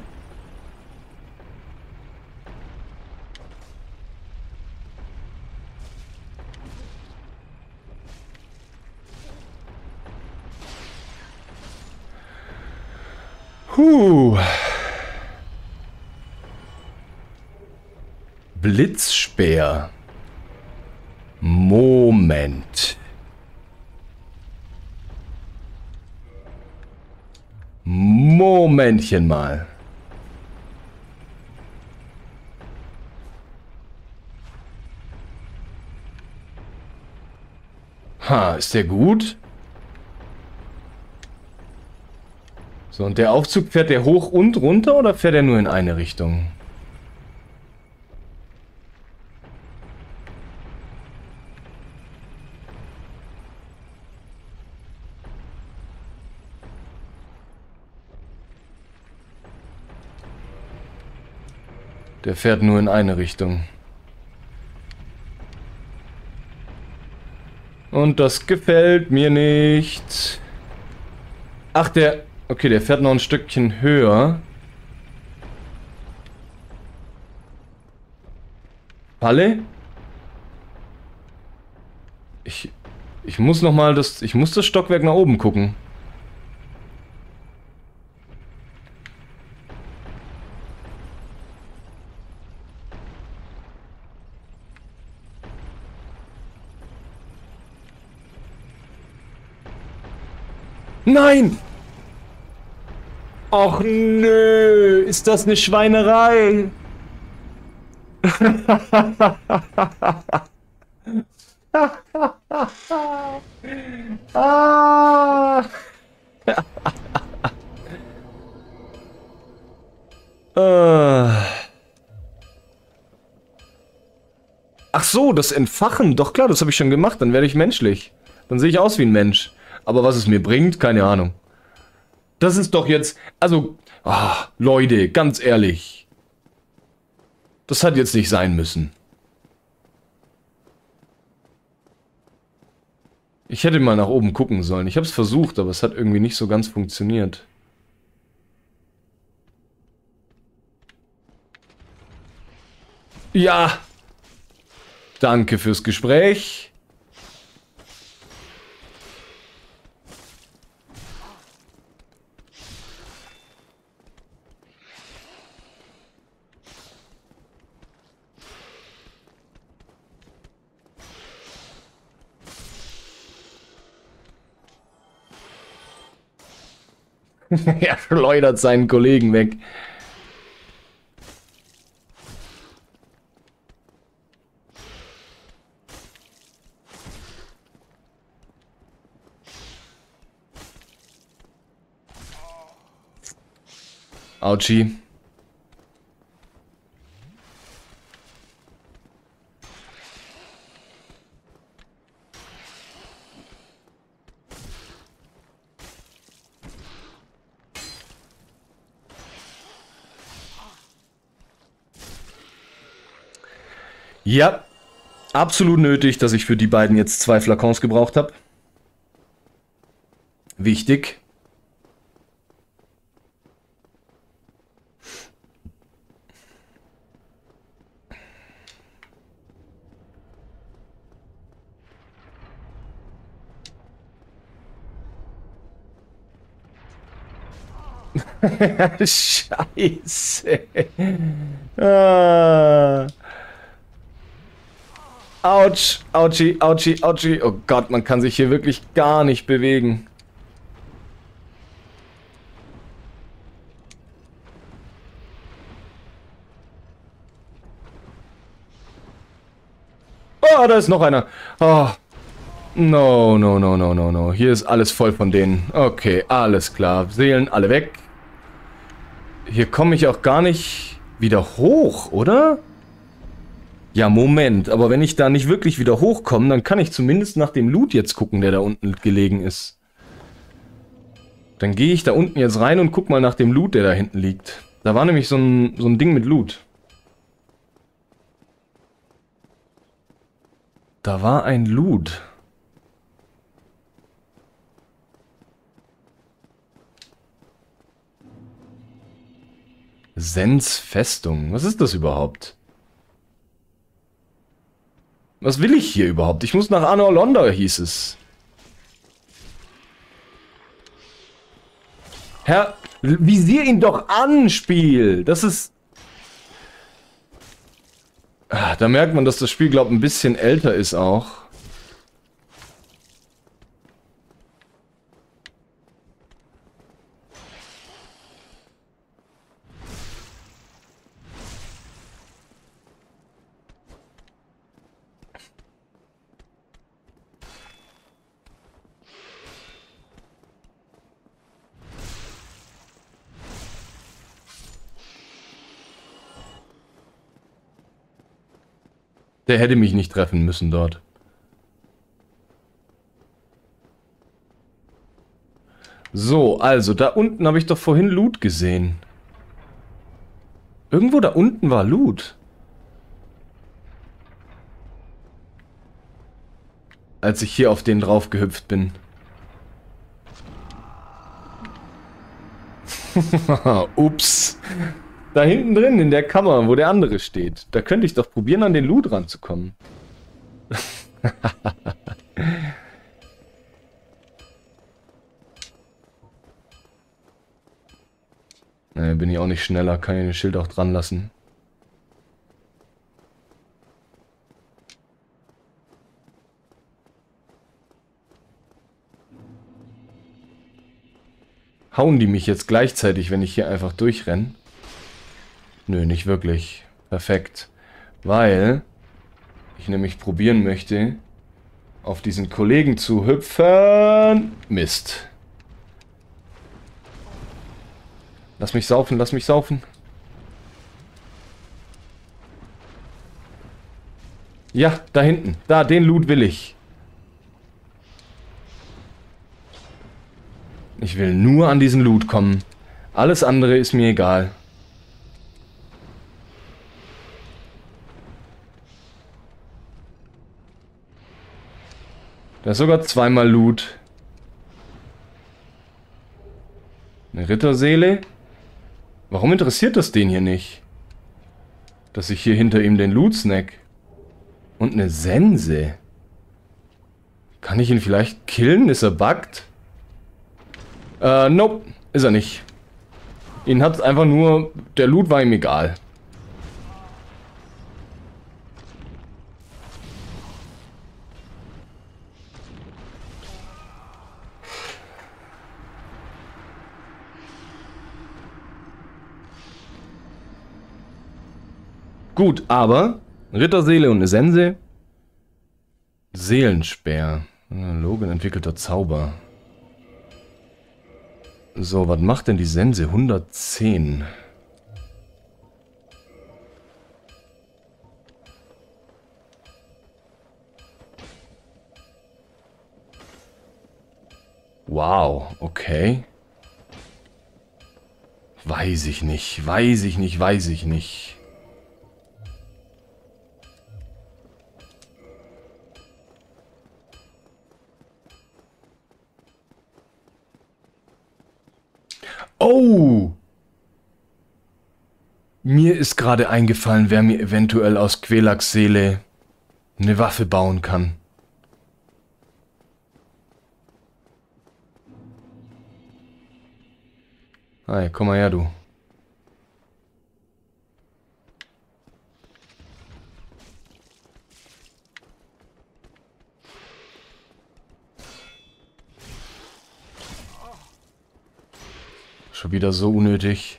Speaker 1: Huh. Blitzspeer. Moment. Momentchen mal. Ha, ist der gut? So, und der Aufzug, fährt der hoch und runter oder fährt er nur in eine Richtung? Der fährt nur in eine Richtung. Und das gefällt mir nicht. Ach, der... Okay, der fährt noch ein Stückchen höher. Palle? Ich... Ich muss noch mal das... Ich muss das Stockwerk nach oben gucken. Nein! Och nö, ist das eine Schweinerei? ah. Ach so, das Entfachen. Doch klar, das habe ich schon gemacht. Dann werde ich menschlich. Dann sehe ich aus wie ein Mensch. Aber was es mir bringt, keine Ahnung. Das ist doch jetzt... Also, ah, Leute, ganz ehrlich. Das hat jetzt nicht sein müssen. Ich hätte mal nach oben gucken sollen. Ich habe es versucht, aber es hat irgendwie nicht so ganz funktioniert. Ja. Danke fürs Gespräch. Er schleudert seinen Kollegen weg. Autschi. Ja, absolut nötig, dass ich für die beiden jetzt zwei Flakons gebraucht habe. Wichtig. Scheiße. Ah. Autsch, Autschi, Autschi, Autschi. Oh Gott, man kann sich hier wirklich gar nicht bewegen. Oh, da ist noch einer. Oh. No, no, no, no, no, no. Hier ist alles voll von denen. Okay, alles klar. Seelen alle weg. Hier komme ich auch gar nicht wieder hoch, oder? Ja, Moment. Aber wenn ich da nicht wirklich wieder hochkomme, dann kann ich zumindest nach dem Loot jetzt gucken, der da unten gelegen ist. Dann gehe ich da unten jetzt rein und guck mal nach dem Loot, der da hinten liegt. Da war nämlich so ein, so ein Ding mit Loot. Da war ein Loot. Sens Festung. Was ist das überhaupt? Was will ich hier überhaupt? Ich muss nach Anor Londo, hieß es. Herr, visier ihn doch an, Spiel. Das ist... Ah, da merkt man, dass das Spiel, glaube ich, ein bisschen älter ist auch. Der hätte mich nicht treffen müssen dort. So, also da unten habe ich doch vorhin Loot gesehen. Irgendwo da unten war Loot. Als ich hier auf den drauf gehüpft bin. Ups. Da hinten drin, in der Kammer, wo der andere steht. Da könnte ich doch probieren, an den Loot ranzukommen. Naja, bin ich auch nicht schneller. Kann ich den Schild auch dran lassen. Hauen die mich jetzt gleichzeitig, wenn ich hier einfach durchrenne? Nö, nicht wirklich. Perfekt. Weil ich nämlich probieren möchte, auf diesen Kollegen zu hüpfen. Mist. Lass mich saufen, lass mich saufen. Ja, da hinten. Da, den Loot will ich. Ich will nur an diesen Loot kommen. Alles andere ist mir egal. Da ist sogar zweimal Loot. Eine Ritterseele. Warum interessiert das den hier nicht? Dass ich hier hinter ihm den Loot snack. Und eine Sense. Kann ich ihn vielleicht killen? Ist er bugged? Äh, nope. Ist er nicht. Ihn hat einfach nur... Der Loot war ihm egal. Gut, aber Ritterseele und eine Sense. Seelenspeer. Logan entwickelter Zauber. So, was macht denn die Sense? hundertzehn. Wow, okay. Weiß ich nicht, weiß ich nicht, weiß ich nicht. Oh! Mir ist gerade eingefallen, wer mir eventuell aus Quelaks Seele eine Waffe bauen kann. Hi, komm mal her, du. Schon wieder so unnötig.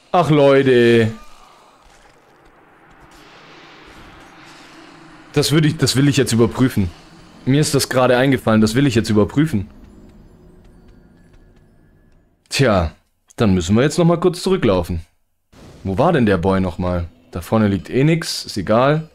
Speaker 1: Ach Leute. Das würde ich, das will ich jetzt überprüfen. Mir ist das gerade eingefallen, das will ich jetzt überprüfen. Tja, dann müssen wir jetzt nochmal kurz zurücklaufen. Wo war denn der Boy nochmal? Da vorne liegt eh nix, ist egal.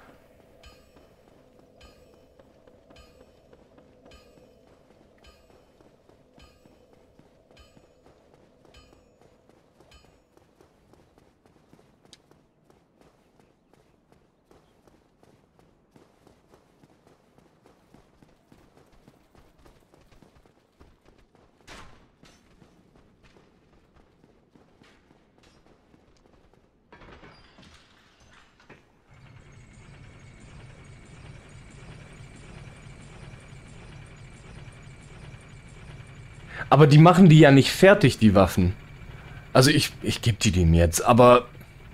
Speaker 1: Aber die machen die ja nicht fertig, die Waffen. Also ich, ich gebe die dem jetzt, aber...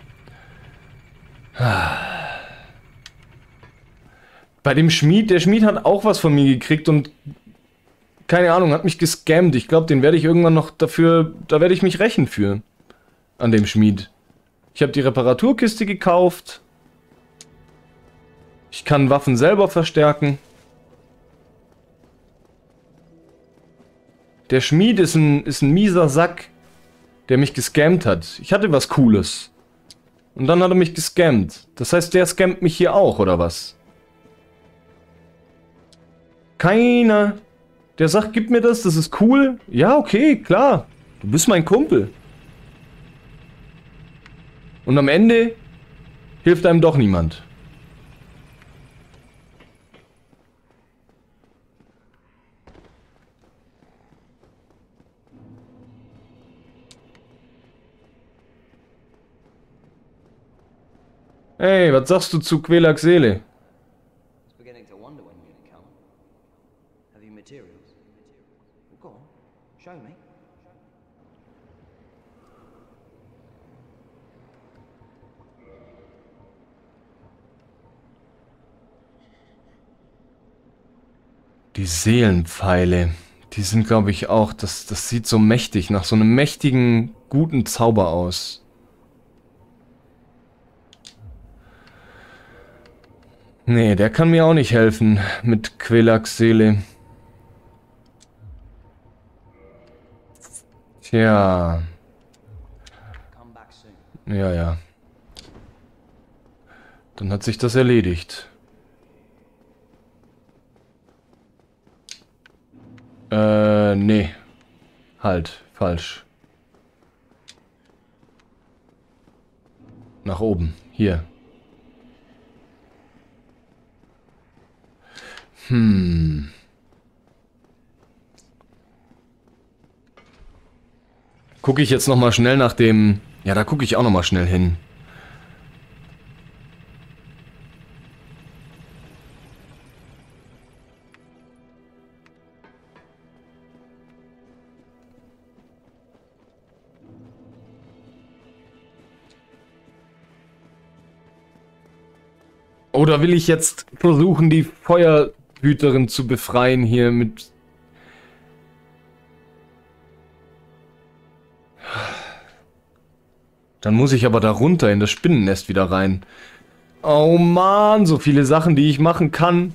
Speaker 1: Bei dem Schmied, der Schmied hat auch was von mir gekriegt und... Keine Ahnung, hat mich gescammt. Ich glaube, den werde ich irgendwann noch dafür... Da werde ich mich rächen für. An dem Schmied. Ich habe die Reparaturkiste gekauft. Ich kann Waffen selber verstärken. Der Schmied ist ein, ist ein mieser Sack, der mich gescammt hat. Ich hatte was Cooles. Und dann hat er mich gescammt. Das heißt, der scammt mich hier auch, oder was? Keiner. Der sagt, gib mir das, das ist cool. Ja, okay, klar. Du bist mein Kumpel. Und am Ende hilft einem doch niemand. Hey, was sagst du zu Quelaks Seele?
Speaker 4: was beginning to wonder when you're gonna come. Have you materials? Well, go on, show me.
Speaker 1: Die Seelenpfeile, die sind, glaube ich, auch, das, das sieht so mächtig, nach so einem mächtigen, guten Zauber aus. Nee, der kann mir auch nicht helfen mit Quelaks Seele. Tja.
Speaker 4: Come back soon.
Speaker 1: Ja, ja. Dann hat sich das erledigt. Äh, nee. Halt, falsch. Nach oben, hier. Hm. Gucke ich jetzt noch mal schnell nach dem... Ja, da gucke ich auch noch mal schnell hin. Oder will ich jetzt versuchen, die Feuerhüterin zu befreien hier mit... Dann muss ich aber da runter in das Spinnennest wieder rein. Oh Mann, so viele Sachen, die ich machen kann.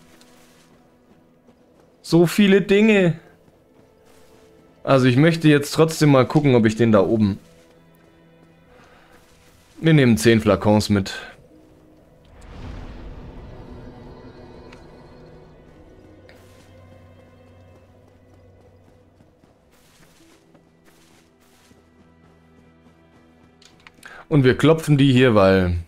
Speaker 1: So viele Dinge. Also ich möchte jetzt trotzdem mal gucken, ob ich den da oben... Wir nehmen zehn Flakons mit. Und wir klopfen die hier, weil...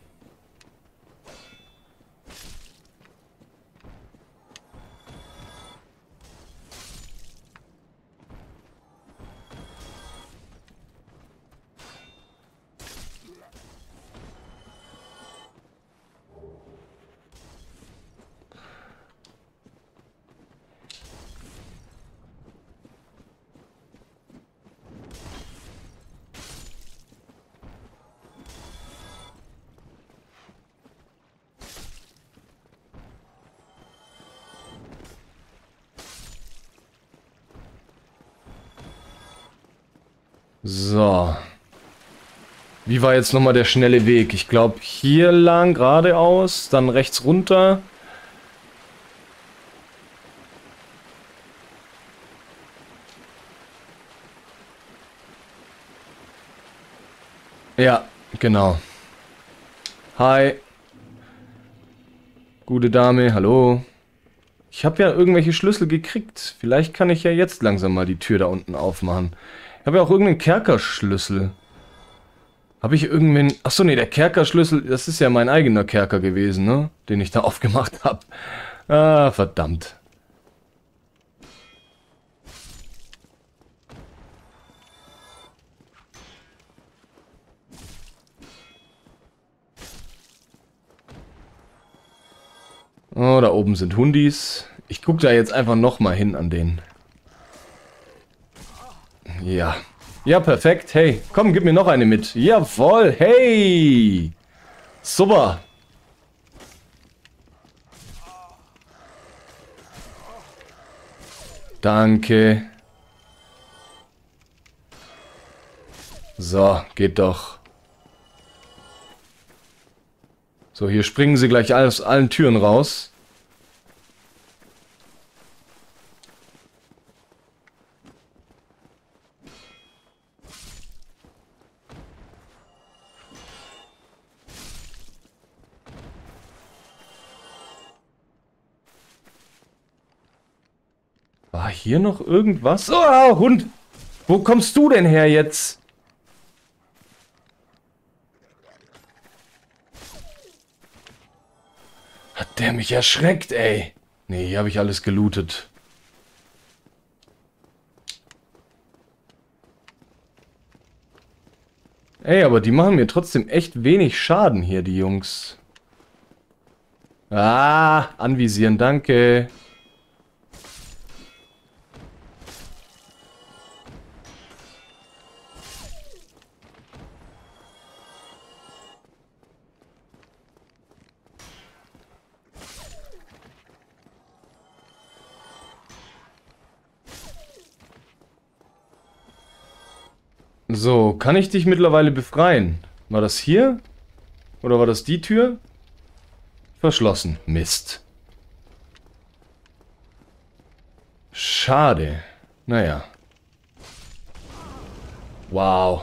Speaker 1: So. Wie war jetzt nochmal der schnelle Weg? Ich glaube, hier lang, geradeaus, dann rechts runter. Ja, genau. Hi. Gute Dame, hallo. Ich habe ja irgendwelche Schlüssel gekriegt. Vielleicht kann ich ja jetzt langsam mal die Tür da unten aufmachen. Ich habe ja auch irgendeinen Kerkerschlüssel. Habe ich irgendwen... Achso, nee, der Kerkerschlüssel, das ist ja mein eigener Kerker gewesen, ne? Den ich da aufgemacht habe. Ah, verdammt. Oh, da oben sind Hundis. Ich gucke da jetzt einfach nochmal hin an den. Ja. Ja, perfekt. Hey, komm, gib mir noch eine mit. Jawohl, hey. Super. Danke. So, geht doch. So, hier springen sie gleich aus allen Türen raus. War hier noch irgendwas? Oh, Hund! Wo kommst du denn her jetzt? Hat der mich erschreckt, ey. Nee, hier habe ich alles gelootet. Ey, aber die machen mir trotzdem echt wenig Schaden hier, die Jungs. Ah, anvisieren, danke. So, kann ich dich mittlerweile befreien? War das hier? Oder war das die Tür? Verschlossen. Mist. Schade. Naja. Wow.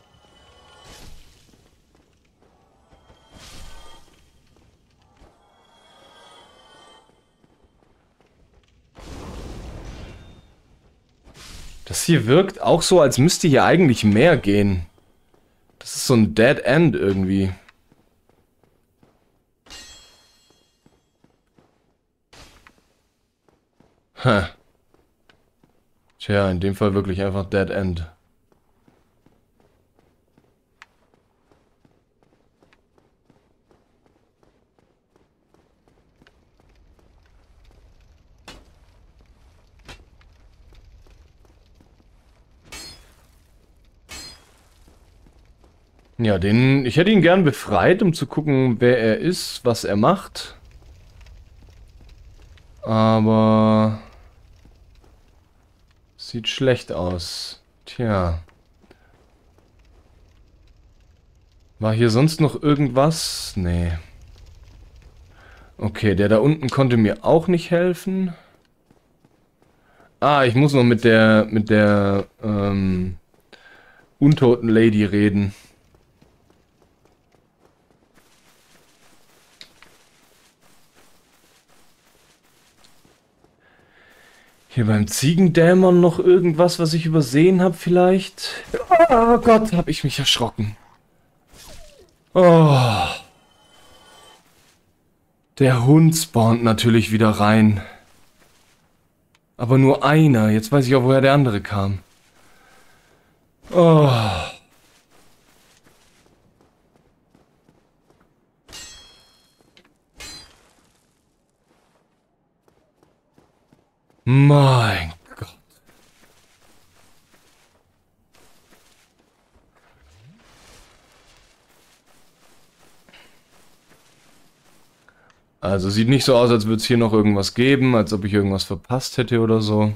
Speaker 1: Das hier wirkt auch so, als müsste hier eigentlich mehr gehen. Das ist so ein Dead End irgendwie. Ha. Tja, in dem Fall wirklich einfach Dead End. Ja, den, ich hätte ihn gern befreit, um zu gucken, wer er ist, was er macht. Aber sieht schlecht aus. Tja. War hier sonst noch irgendwas? Nee. Okay, der da unten konnte mir auch nicht helfen. Ah, ich muss noch mit der mit der ähm, untoten Lady reden. Hier beim Ziegendämon noch irgendwas, was ich übersehen habe vielleicht? Oh Gott, habe ich mich erschrocken. Oh. Der Hund spawnt natürlich wieder rein. Aber nur einer. Jetzt weiß ich auch, woher der andere kam. Oh. Mein Gott. Also sieht nicht so aus, als würde es hier noch irgendwas geben, als ob ich irgendwas verpasst hätte oder so.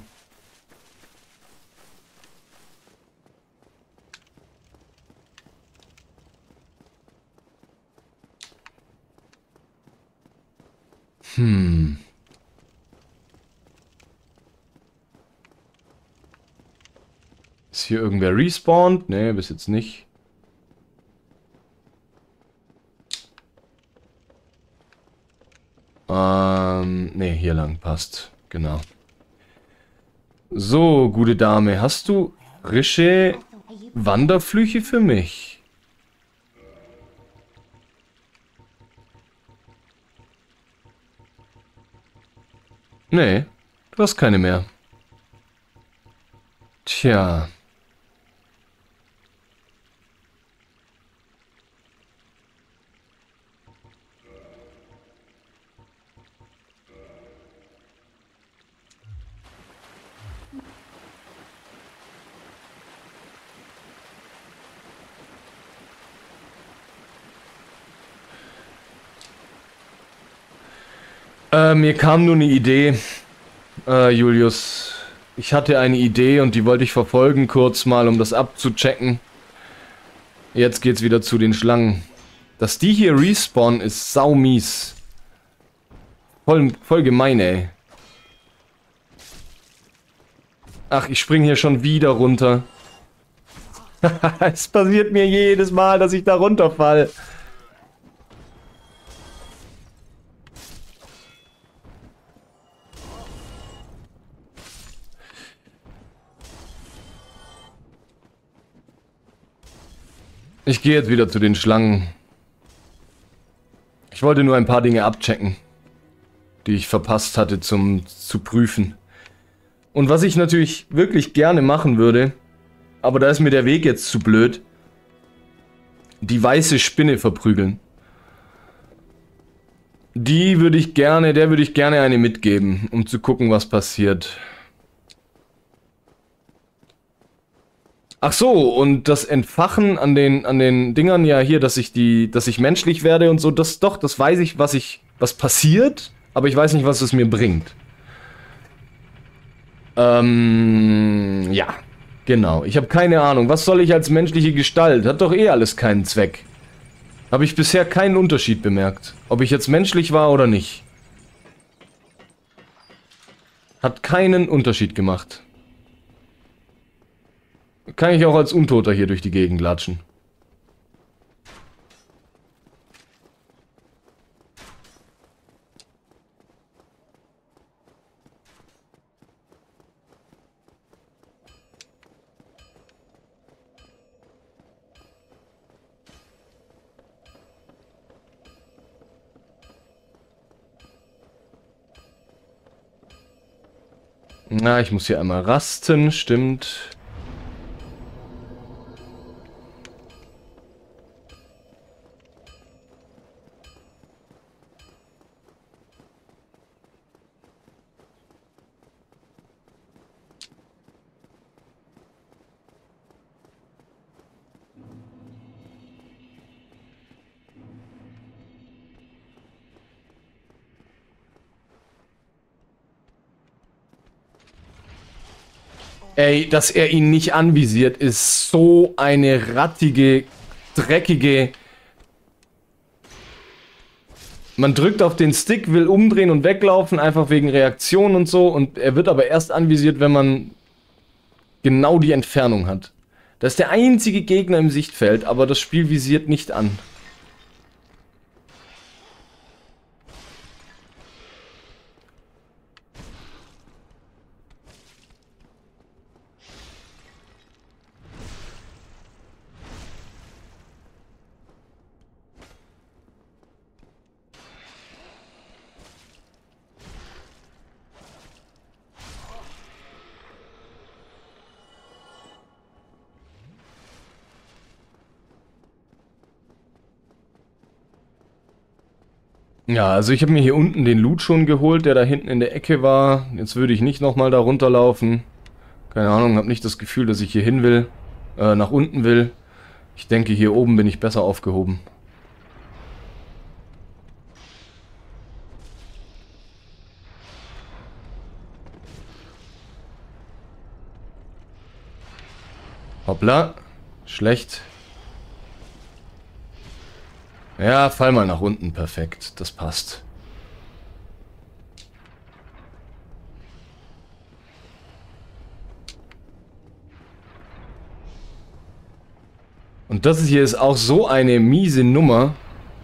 Speaker 1: Hm. Ist hier irgendwer respawned? Nee, bis jetzt nicht. Ähm, nee, hier lang passt. Genau. So, gute Dame, hast du frische Wanderflüche für mich? Nee, du hast keine mehr. Tja. Äh, mir kam nur eine Idee, äh, Julius. Ich hatte eine Idee und die wollte ich verfolgen, kurz mal, um das abzuchecken. Jetzt geht's wieder zu den Schlangen. Dass die hier respawnen, ist saumies. Voll, voll gemein, ey. Ach, ich spring hier schon wieder runter. Es passiert mir jedes Mal, dass ich da runterfall. Ich gehe jetzt wieder zu den Schlangen. Ich wollte nur ein paar Dinge abchecken, die ich verpasst hatte zum zu prüfen. Und was ich natürlich wirklich gerne machen würde, aber da ist mir der Weg jetzt zu blöd, die weiße Spinne verprügeln. Die würde ich gerne, der würde ich gerne eine mitgeben, um zu gucken, was passiert. Ach so, und das Entfachen an den an den Dingern ja hier, dass ich die, dass ich menschlich werde und so, das doch, das weiß ich, was ich, was passiert, aber ich weiß nicht, was es mir bringt. Ähm, ja, genau. Ich habe keine Ahnung. Was soll ich als menschliche Gestalt? Hat doch eh alles keinen Zweck. Habe ich bisher keinen Unterschied bemerkt, ob ich jetzt menschlich war oder nicht. Hat keinen Unterschied gemacht. Kann ich auch als Untoter hier durch die Gegend latschen. Na, ich muss hier einmal rasten, stimmt. Ey, dass er ihn nicht anvisiert, ist so eine rattige, dreckige... Man drückt auf den Stick, will umdrehen und weglaufen, einfach wegen Reaktion und so. Und er wird aber erst anvisiert, wenn man genau die Entfernung hat. Das ist der einzige Gegner im Sichtfeld, aber das Spiel visiert nicht an. Ja, also ich habe mir hier unten den Loot schon geholt, der da hinten in der Ecke war. Jetzt würde ich nicht nochmal da runterlaufen. Keine Ahnung, habe nicht das Gefühl, dass ich hier hin will, äh, nach unten will. Ich denke, hier oben bin ich besser aufgehoben. Hoppla, schlecht. Ja, fall mal nach unten, perfekt, das passt. Und das hier ist auch so eine miese Nummer.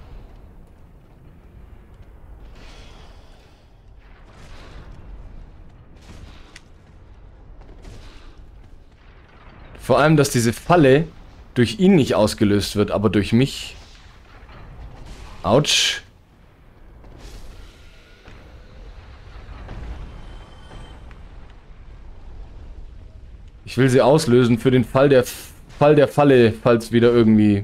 Speaker 1: Vor allem, dass diese Falle durch ihn nicht ausgelöst wird, aber durch mich. Autsch. Ich will sie auslösen für den Fall der Fall der Falle, falls wieder irgendwie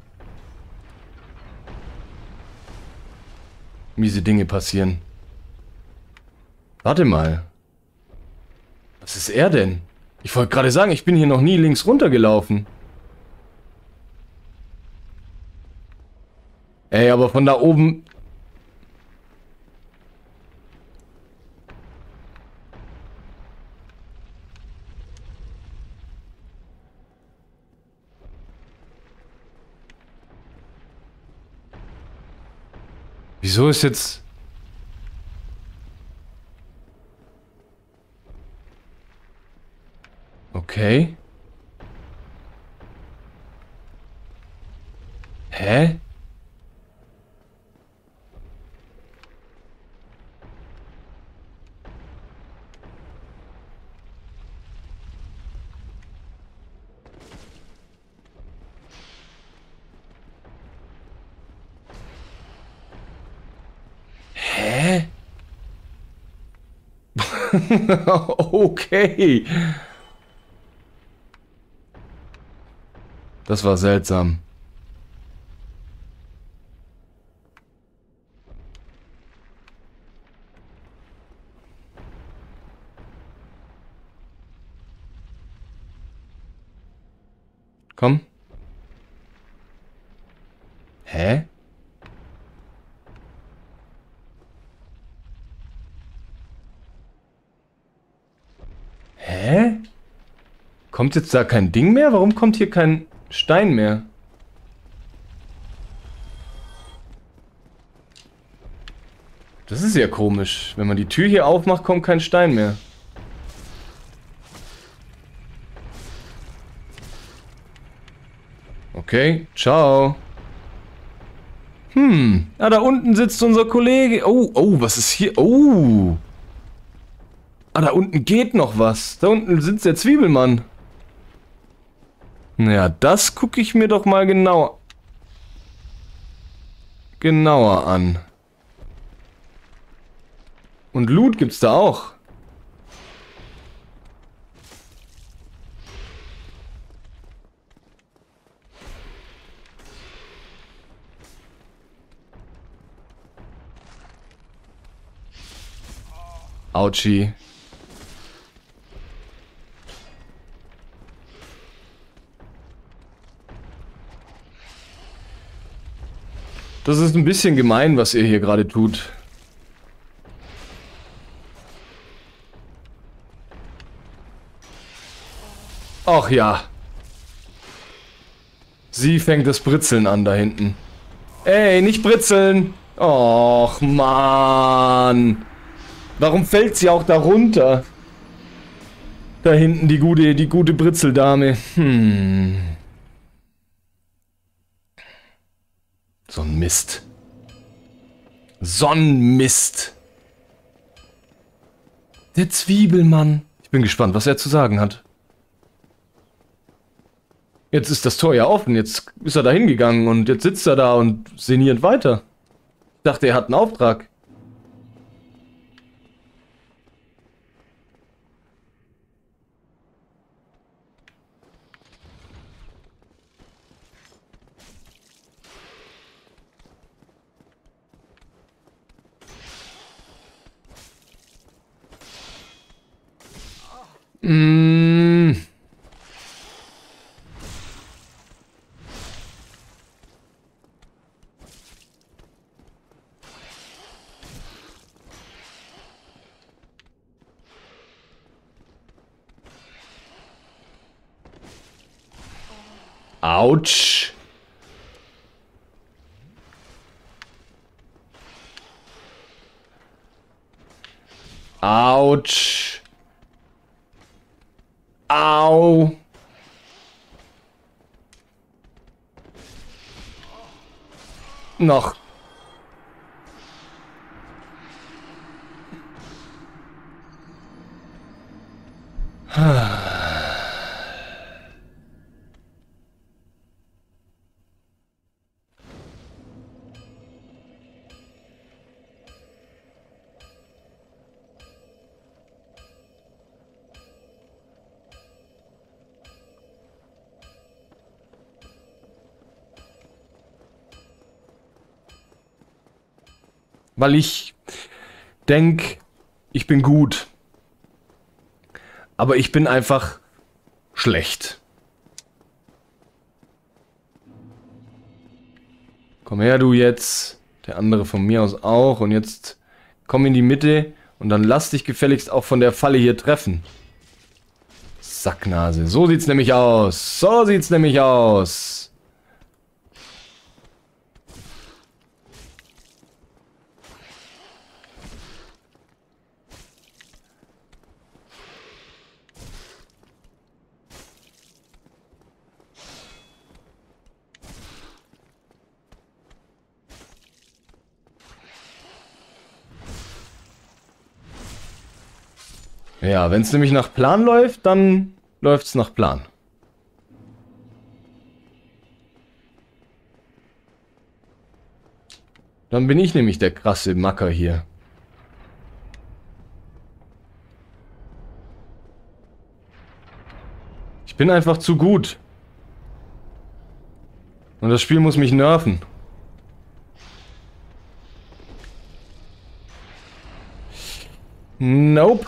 Speaker 1: miese Dinge passieren. Warte mal. Was ist er denn? Ich wollte gerade sagen, ich bin hier noch nie links runtergelaufen. Ey, aber von da oben... Wieso ist jetzt... Okay. Hä? Hä? Okay. Das war seltsam. Komm. Hä? Hä? Kommt jetzt da kein Ding mehr? Warum kommt hier kein Stein mehr? Das ist ja komisch. Wenn man die Tür hier aufmacht, kommt kein Stein mehr. Okay, ciao. Hm, ah, da unten sitzt unser Kollege. Oh, oh, was ist hier? Oh. Ah, da unten geht noch was. Da unten sitzt der Zwiebelmann. Ja, das gucke ich mir doch mal genauer... genauer an. Und Loot gibt's da auch. Autschi. Das ist ein bisschen gemein, was ihr hier gerade tut. Ach ja. Sie fängt das Britzeln an da hinten. Ey, nicht britzeln! Och, Mann. Warum fällt sie auch da runter? Da hinten die gute, die gute Britzeldame. Hm. So ein Mist. So ein Mist. Der Zwiebelmann. Ich bin gespannt, was er zu sagen hat. Jetzt ist das Tor ja offen. Jetzt ist er da hingegangen und jetzt sitzt er da und sinniert weiter. Ich dachte, er hat einen Auftrag. Mm. Autsch. Autsch. Au. noch. Weil ich denke, ich bin gut. Aber ich bin einfach schlecht. Komm her, du jetzt. Der andere von mir aus auch. Und jetzt komm in die Mitte. Und dann lass dich gefälligst auch von der Falle hier treffen. Sacknase. So sieht's nämlich aus. So sieht's nämlich aus. Ja, wenn es nämlich nach Plan läuft, dann läuft es nach Plan. Dann bin ich nämlich der krasse Macker hier. Ich bin einfach zu gut. Und das Spiel muss mich nerven. Nope.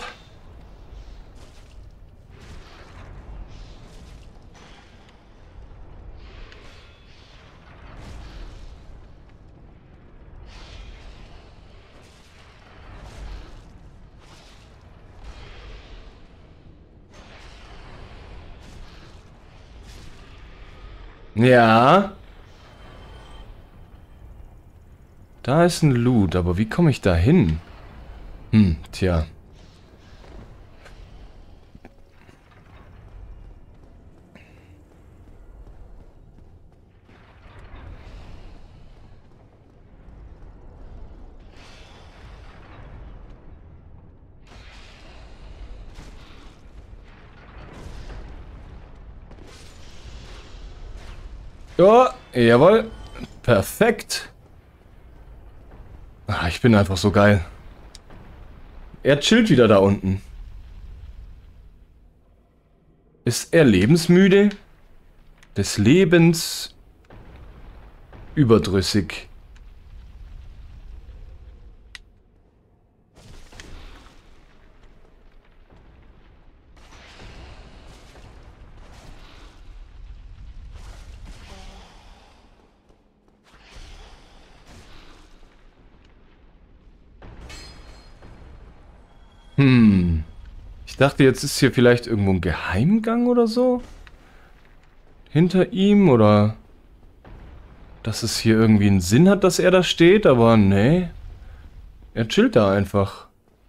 Speaker 1: Ja. Da ist ein Loot, aber wie komme ich da hin? Hm, tja. Ja, jawohl. Perfekt. Ah, ich bin einfach so geil. Er chillt wieder da unten. Ist er lebensmüde? Des Lebens überdrüssig. Hm. Ich dachte, jetzt ist hier vielleicht irgendwo ein Geheimgang oder so. Hinter ihm oder... Dass es hier irgendwie einen Sinn hat, dass er da steht, aber nee. Er chillt da einfach.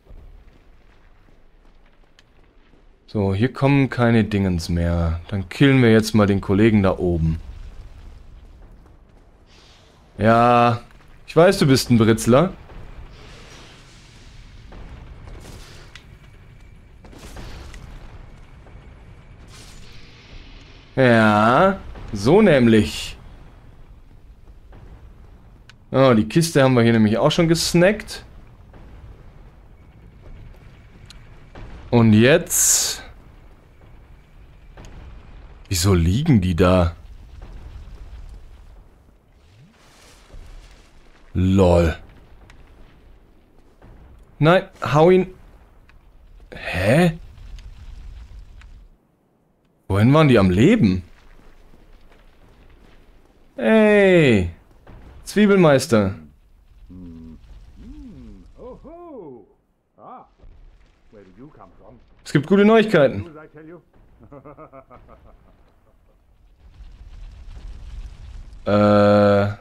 Speaker 1: So, hier kommen keine Dingens mehr. Dann killen wir jetzt mal den Kollegen da oben. Ja, ich weiß, du bist ein Britzler. Ja, so nämlich. Oh, die Kiste haben wir hier nämlich auch schon gesnackt. Und jetzt... Wieso liegen die da? Lol. Nein, hau ihn... Hä? Wohin waren die am Leben? Hey! Zwiebelmeister.
Speaker 5: Oh, ah, where did you come from?
Speaker 1: Es gibt gute Neuigkeiten.
Speaker 5: Who did I tell you?
Speaker 1: Äh...
Speaker 5: Ah,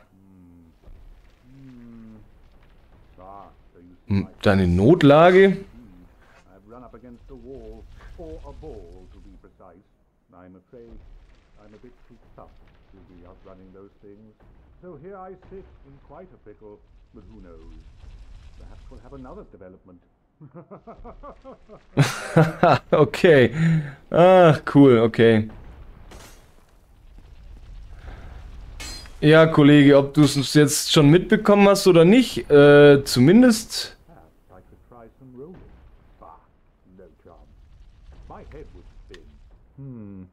Speaker 5: so you see
Speaker 1: m-
Speaker 5: my
Speaker 1: Deine Notlage?
Speaker 5: I've run up against the wall, or a ball to be precise. I'm afraid I'm a bit too tough to be outrunning those things. So here I sit in quite a pickle, but who knows? Perhaps we'll have another development.
Speaker 1: Okay. Ach, cool, okay. Ja, Kollege, ob du es jetzt schon mitbekommen hast oder nicht, äh, zumindest...
Speaker 5: Perhaps I could try some rolling. Bah, no chance. My head would spin. Hmm.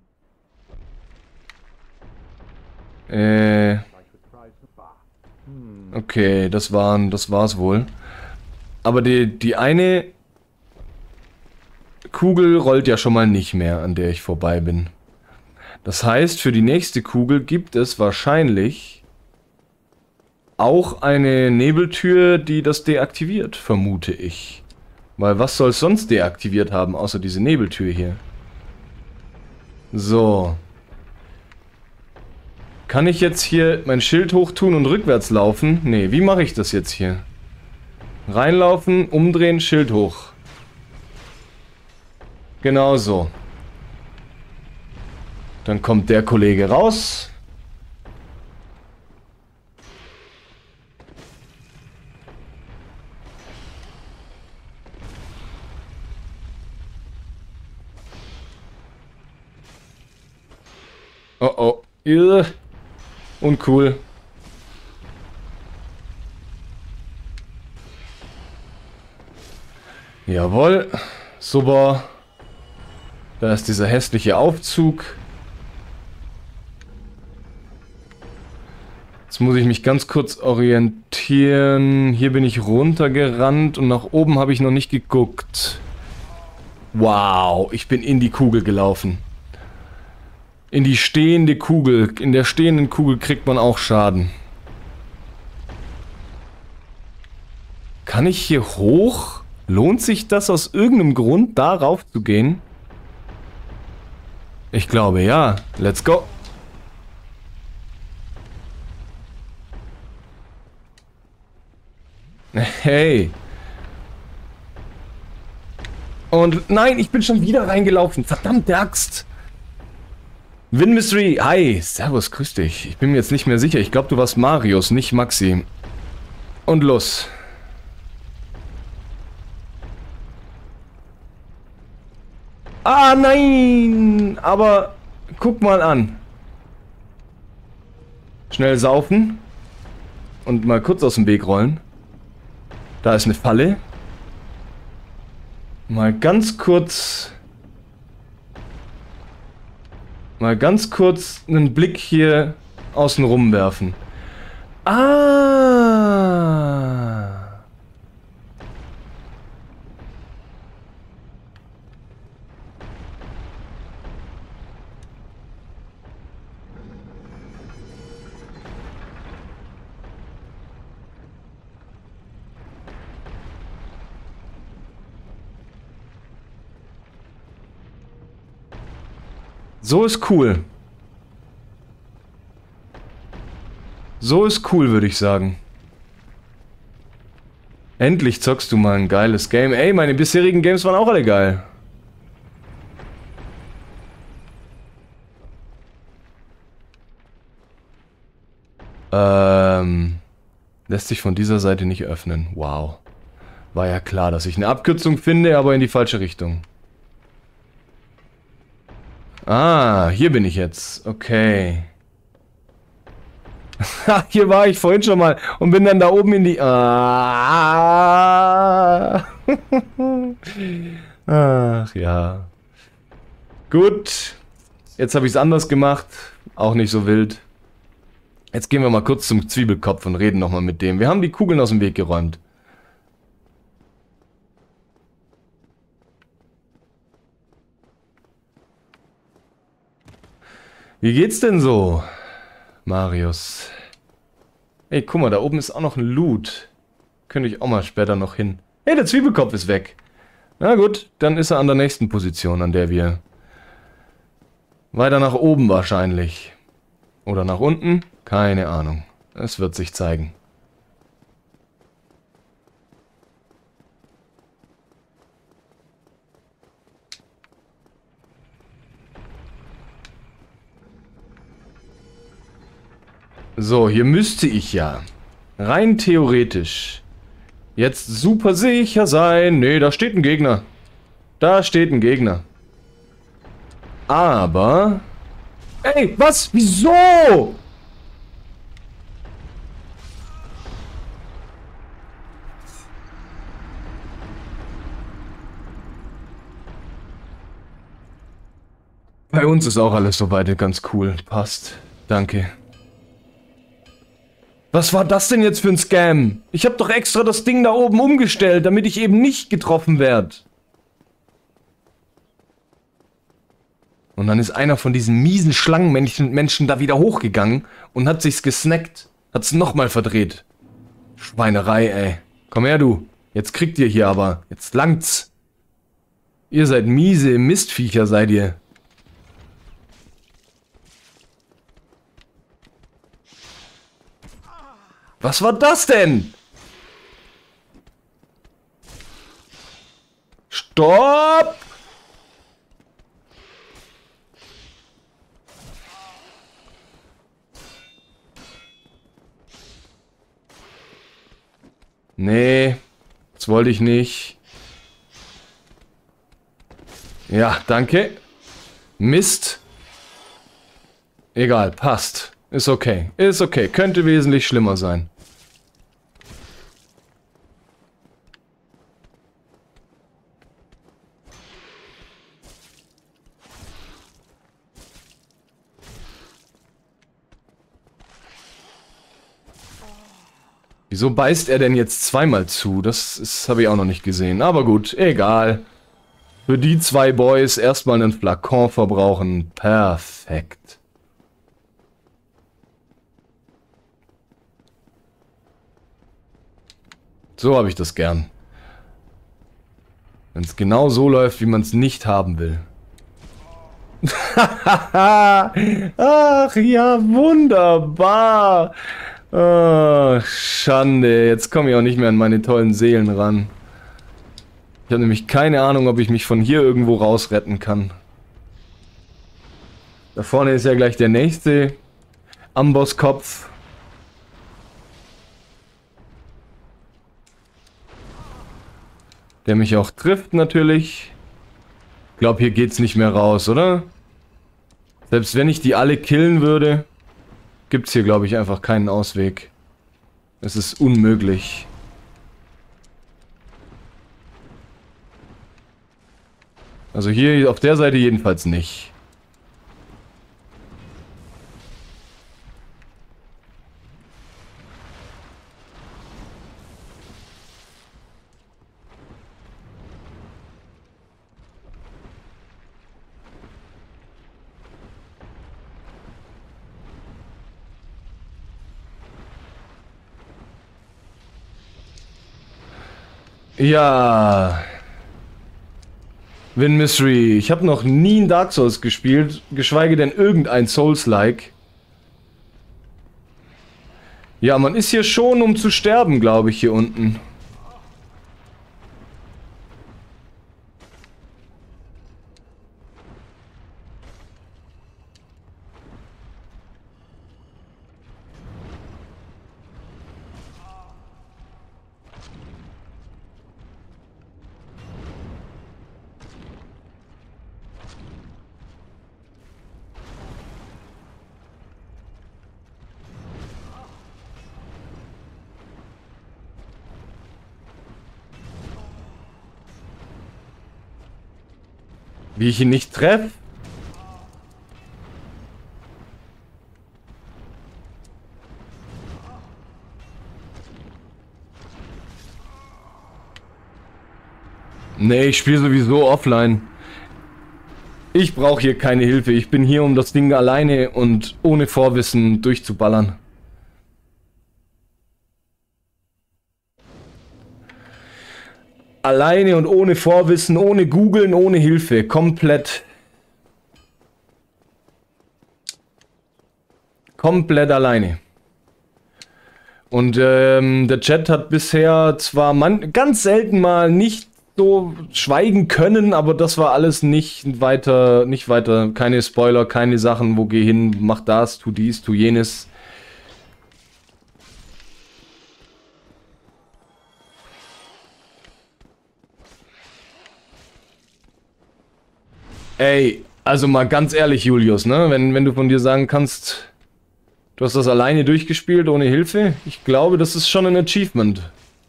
Speaker 1: Äh,
Speaker 5: I could try some. Bah. Hmm.
Speaker 1: okay, das waren, das war's wohl. Aber die, die eine Kugel rollt ja schon mal nicht mehr, an der ich vorbei bin. Das heißt, für die nächste Kugel gibt es wahrscheinlich auch eine Nebeltür, die das deaktiviert, vermute ich. Weil was soll es sonst deaktiviert haben, außer diese Nebeltür hier? So. Kann ich jetzt hier mein Schild hochtun und rückwärts laufen? Nee, wie mache ich das jetzt hier? Reinlaufen, umdrehen, Schild hoch. Genau so. Dann kommt der Kollege raus. Oh oh. Irr. Uncool. Jawohl. Super. Da ist dieser hässliche Aufzug. Jetzt muss ich mich ganz kurz orientieren. Hier bin ich runtergerannt und nach oben habe ich noch nicht geguckt. Wow, ich bin in die Kugel gelaufen. In die stehende Kugel. In der stehenden Kugel kriegt man auch Schaden. Kann ich hier hoch? Lohnt sich das aus irgendeinem Grund, darauf zu gehen? Ich glaube ja. Let's go. Hey. Und nein, ich bin schon wieder reingelaufen. Verdammte Axt. Win Mystery. Hi. Servus, grüß dich. Ich bin mir jetzt nicht mehr sicher. Ich glaube, du warst Marius, nicht Maxi. Und los. Ah, nein. Aber guck mal an. Schnell saufen. Und mal kurz aus dem Weg rollen. Da ist eine Falle. Mal ganz kurz... Mal ganz kurz einen Blick hier außen rum werfen. Ah! So ist cool. So ist cool, würde ich sagen. Endlich zockst du mal ein geiles Game. Ey, meine bisherigen Games waren auch alle geil. Ähm... Lässt sich von dieser Seite nicht öffnen. Wow. War ja klar, dass ich eine Abkürzung finde, aber in die falsche Richtung. Ah, hier bin ich jetzt. Okay. Hier war ich vorhin schon mal und bin dann da oben in die... Ah. Ach ja. Gut. Jetzt habe ich es anders gemacht. Auch nicht so wild. Jetzt gehen wir mal kurz zum Zwiebelkopf und reden nochmal mit dem. Wir haben die Kugeln aus dem Weg geräumt. Wie geht's denn so, Marius? Ey, guck mal, da oben ist auch noch ein Loot. Könnte ich auch mal später noch hin. Hey, der Zwiebelkopf ist weg. Na gut, dann ist er an der nächsten Position, an der wir... Weiter nach oben wahrscheinlich. Oder nach unten? Keine Ahnung. Es wird sich zeigen. So, hier müsste ich ja rein theoretisch jetzt super sicher sein. Nee, da steht ein Gegner. Da steht ein Gegner. Aber... Ey, was? Wieso? Bei uns ist auch alles soweit ganz cool. Passt. Danke. Was war das denn jetzt für ein Scam? Ich habe doch extra das Ding da oben umgestellt, damit ich eben nicht getroffen werde. Und dann ist einer von diesen miesen Schlangenmenschen Menschen da wieder hochgegangen und hat sich's gesnackt. Hat's nochmal verdreht. Schweinerei, ey. Komm her, du. Jetzt kriegt ihr hier aber. Jetzt langt's. Ihr seid miese Mistviecher, seid ihr. Was war das denn? Stopp! Nee, das wollte ich nicht. Ja, danke. Mist. Egal, passt. Ist okay. Ist okay. Könnte wesentlich schlimmer sein. Wieso beißt er denn jetzt zweimal zu? Das, das habe ich auch noch nicht gesehen. Aber gut, egal. Für die zwei Boys erstmal einen Flakon verbrauchen. Perfekt. So habe ich das gern. Wenn es genau so läuft, wie man es nicht haben will. Ach ja, wunderbar. Oh, Schande. Jetzt komme ich auch nicht mehr an meine tollen Seelen ran. Ich habe nämlich keine Ahnung, ob ich mich von hier irgendwo rausretten kann. Da vorne ist ja gleich der nächste Ambosskopf. Der mich auch trifft natürlich. Ich glaube, hier geht's nicht mehr raus, oder? Selbst wenn ich die alle killen würde, gibt's hier, glaube ich, einfach keinen Ausweg. Es ist unmöglich. Also hier auf der Seite jedenfalls nicht. Ja. Win Mystery. Ich habe noch nie ein Dark Souls gespielt, geschweige denn irgendein Souls-like. Ja, man ist hier schon, um zu sterben, glaube ich, hier unten. Wie ich ihn nicht treffe? Nee, ich spiele sowieso offline. Ich brauche hier keine Hilfe. Ich bin hier, um das Ding alleine und ohne Vorwissen durchzuballern. Alleine und ohne Vorwissen, ohne Googeln, ohne Hilfe. Komplett. Komplett alleine. Und ähm, der Chat hat bisher zwar man ganz selten mal nicht so schweigen können, aber das war alles nicht weiter, nicht weiter. Keine Spoiler, keine Sachen, wo geh hin, mach das, tu dies, tu jenes. Ey, also mal ganz ehrlich, Julius, ne? Wenn, wenn du von dir sagen kannst, du hast das alleine durchgespielt, ohne Hilfe, ich glaube, das ist schon ein Achievement.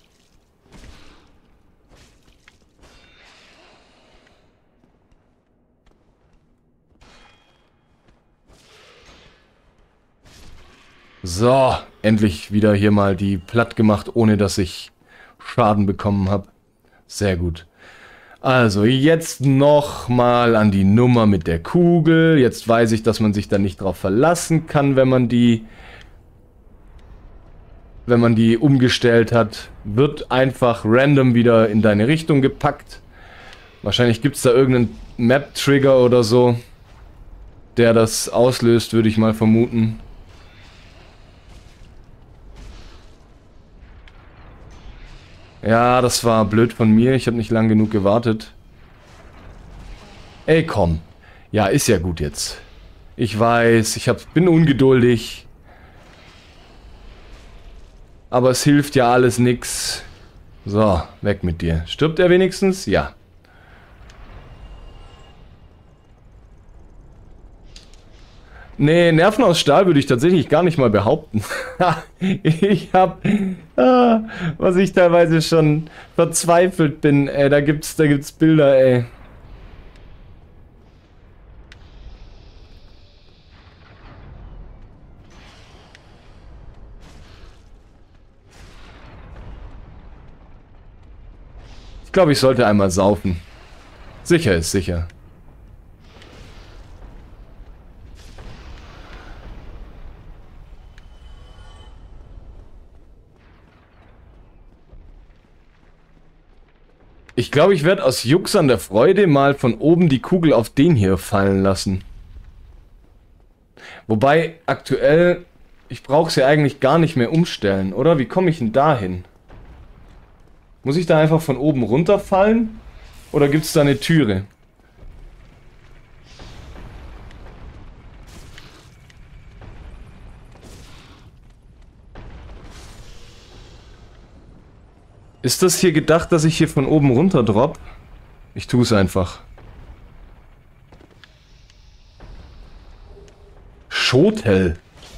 Speaker 1: So, endlich wieder hier mal die platt gemacht, ohne dass ich Schaden bekommen habe. Sehr gut. Also, jetzt nochmal an die Nummer mit der Kugel. Jetzt weiß ich, dass man sich da nicht drauf verlassen kann, wenn man die... wenn man die umgestellt hat. Wird einfach random wieder in deine Richtung gepackt. Wahrscheinlich gibt es da irgendeinen Map-Trigger oder so, der das auslöst, würde ich mal vermuten. Ja, das war blöd von mir. Ich habe nicht lang genug gewartet. Ey, komm. Ja, ist ja gut jetzt. Ich weiß, ich hab, bin ungeduldig. Aber es hilft ja alles nix. So, weg mit dir. Stirbt er wenigstens? Ja. Nee, Nerven aus Stahl würde ich tatsächlich gar nicht mal behaupten. Ich hab... Ah, was ich teilweise schon verzweifelt bin, ey. Da gibt's, da gibt's Bilder, ey. Ich glaube, ich sollte einmal saufen. Sicher ist sicher. Ich glaube, ich werde aus Jux an der Freude mal von oben die Kugel auf den hier fallen lassen. Wobei, aktuell, ich brauche sie eigentlich gar nicht mehr umstellen, oder? Wie komme ich denn da hin? Muss ich da einfach von oben runterfallen? Oder gibt es da eine Türe? Ist das hier gedacht, dass ich hier von oben runter drop? Ich tue es einfach. Schotel.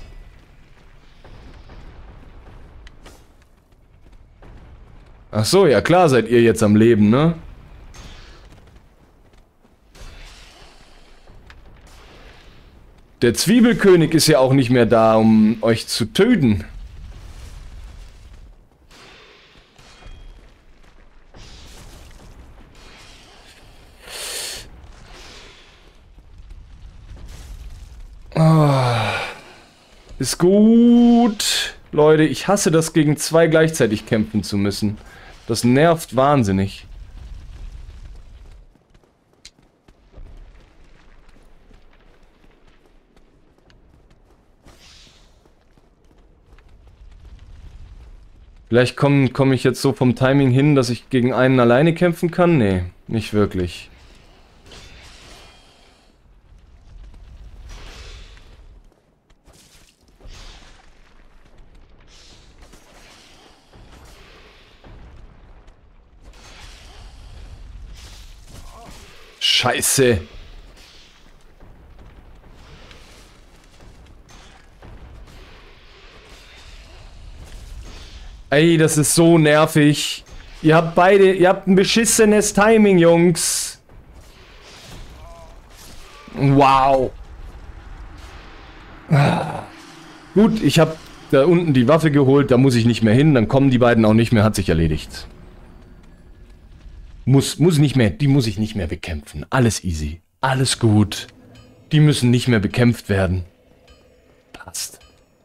Speaker 1: Ach so, ja klar seid ihr jetzt am Leben, ne? Der Zwiebelkönig ist ja auch nicht mehr da, um euch zu töten. Ist gut. Leute, ich hasse das, gegen zwei gleichzeitig kämpfen zu müssen. Das nervt wahnsinnig. Vielleicht komme komm ich jetzt so vom Timing hin, dass ich gegen einen alleine kämpfen kann? Nee, nicht wirklich. Scheiße. Ey, das ist so nervig. Ihr habt beide, ihr habt ein beschissenes Timing, Jungs. Wow. Ah. Gut, ich habe da unten die Waffe geholt, da muss ich nicht mehr hin, dann kommen die beiden auch nicht mehr, hat sich erledigt. Muss, muss nicht mehr, die muss ich nicht mehr bekämpfen. Alles easy. Alles gut. Die müssen nicht mehr bekämpft werden. Passt.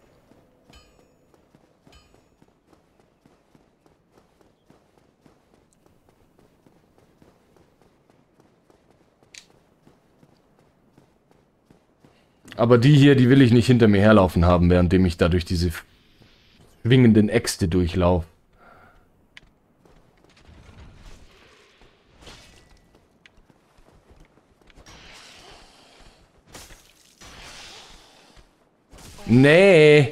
Speaker 1: Aber die hier, die will ich nicht hinter mir herlaufen haben, währenddem ich da durch diese schwingenden Äxte durchlaufe. Nee.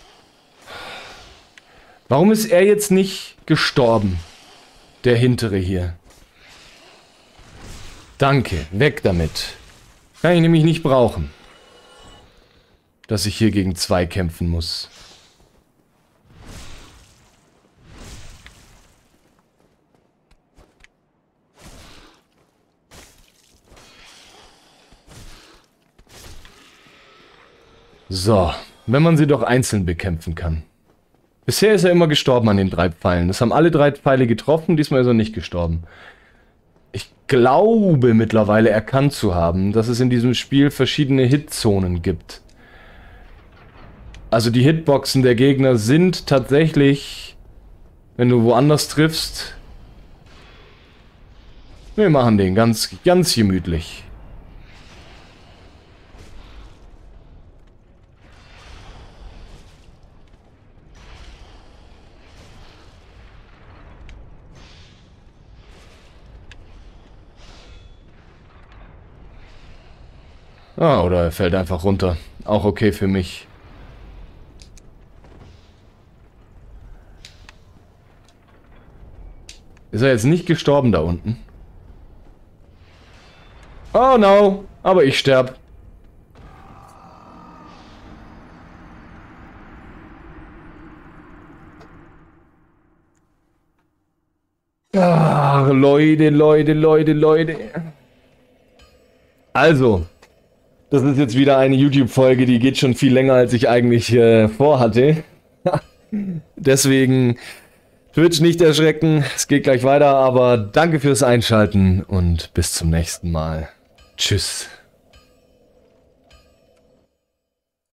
Speaker 1: Warum ist er jetzt nicht gestorben? Der hintere hier. Danke, weg damit. Kann ich nämlich nicht brauchen. Dass ich hier gegen zwei kämpfen muss. So, wenn man sie doch einzeln bekämpfen kann. Bisher ist er immer gestorben an den drei Pfeilen. Das haben alle drei Pfeile getroffen, diesmal ist er nicht gestorben. Ich glaube mittlerweile erkannt zu haben, dass es in diesem Spiel verschiedene Hitzonen gibt. Also die Hitboxen der Gegner sind tatsächlich, wenn du woanders triffst... Wir machen den ganz, ganz gemütlich. Ah, oder er fällt einfach runter. Auch okay für mich. Ist er jetzt nicht gestorben da unten? Oh no, aber ich sterb. Ach, Leute, Leute, Leute, Leute. Also, das ist jetzt wieder eine YouTube-Folge, die geht schon viel länger, als ich eigentlich äh, vorhatte. Deswegen Twitch nicht erschrecken, es geht gleich weiter, aber danke fürs Einschalten und bis zum nächsten Mal. Tschüss.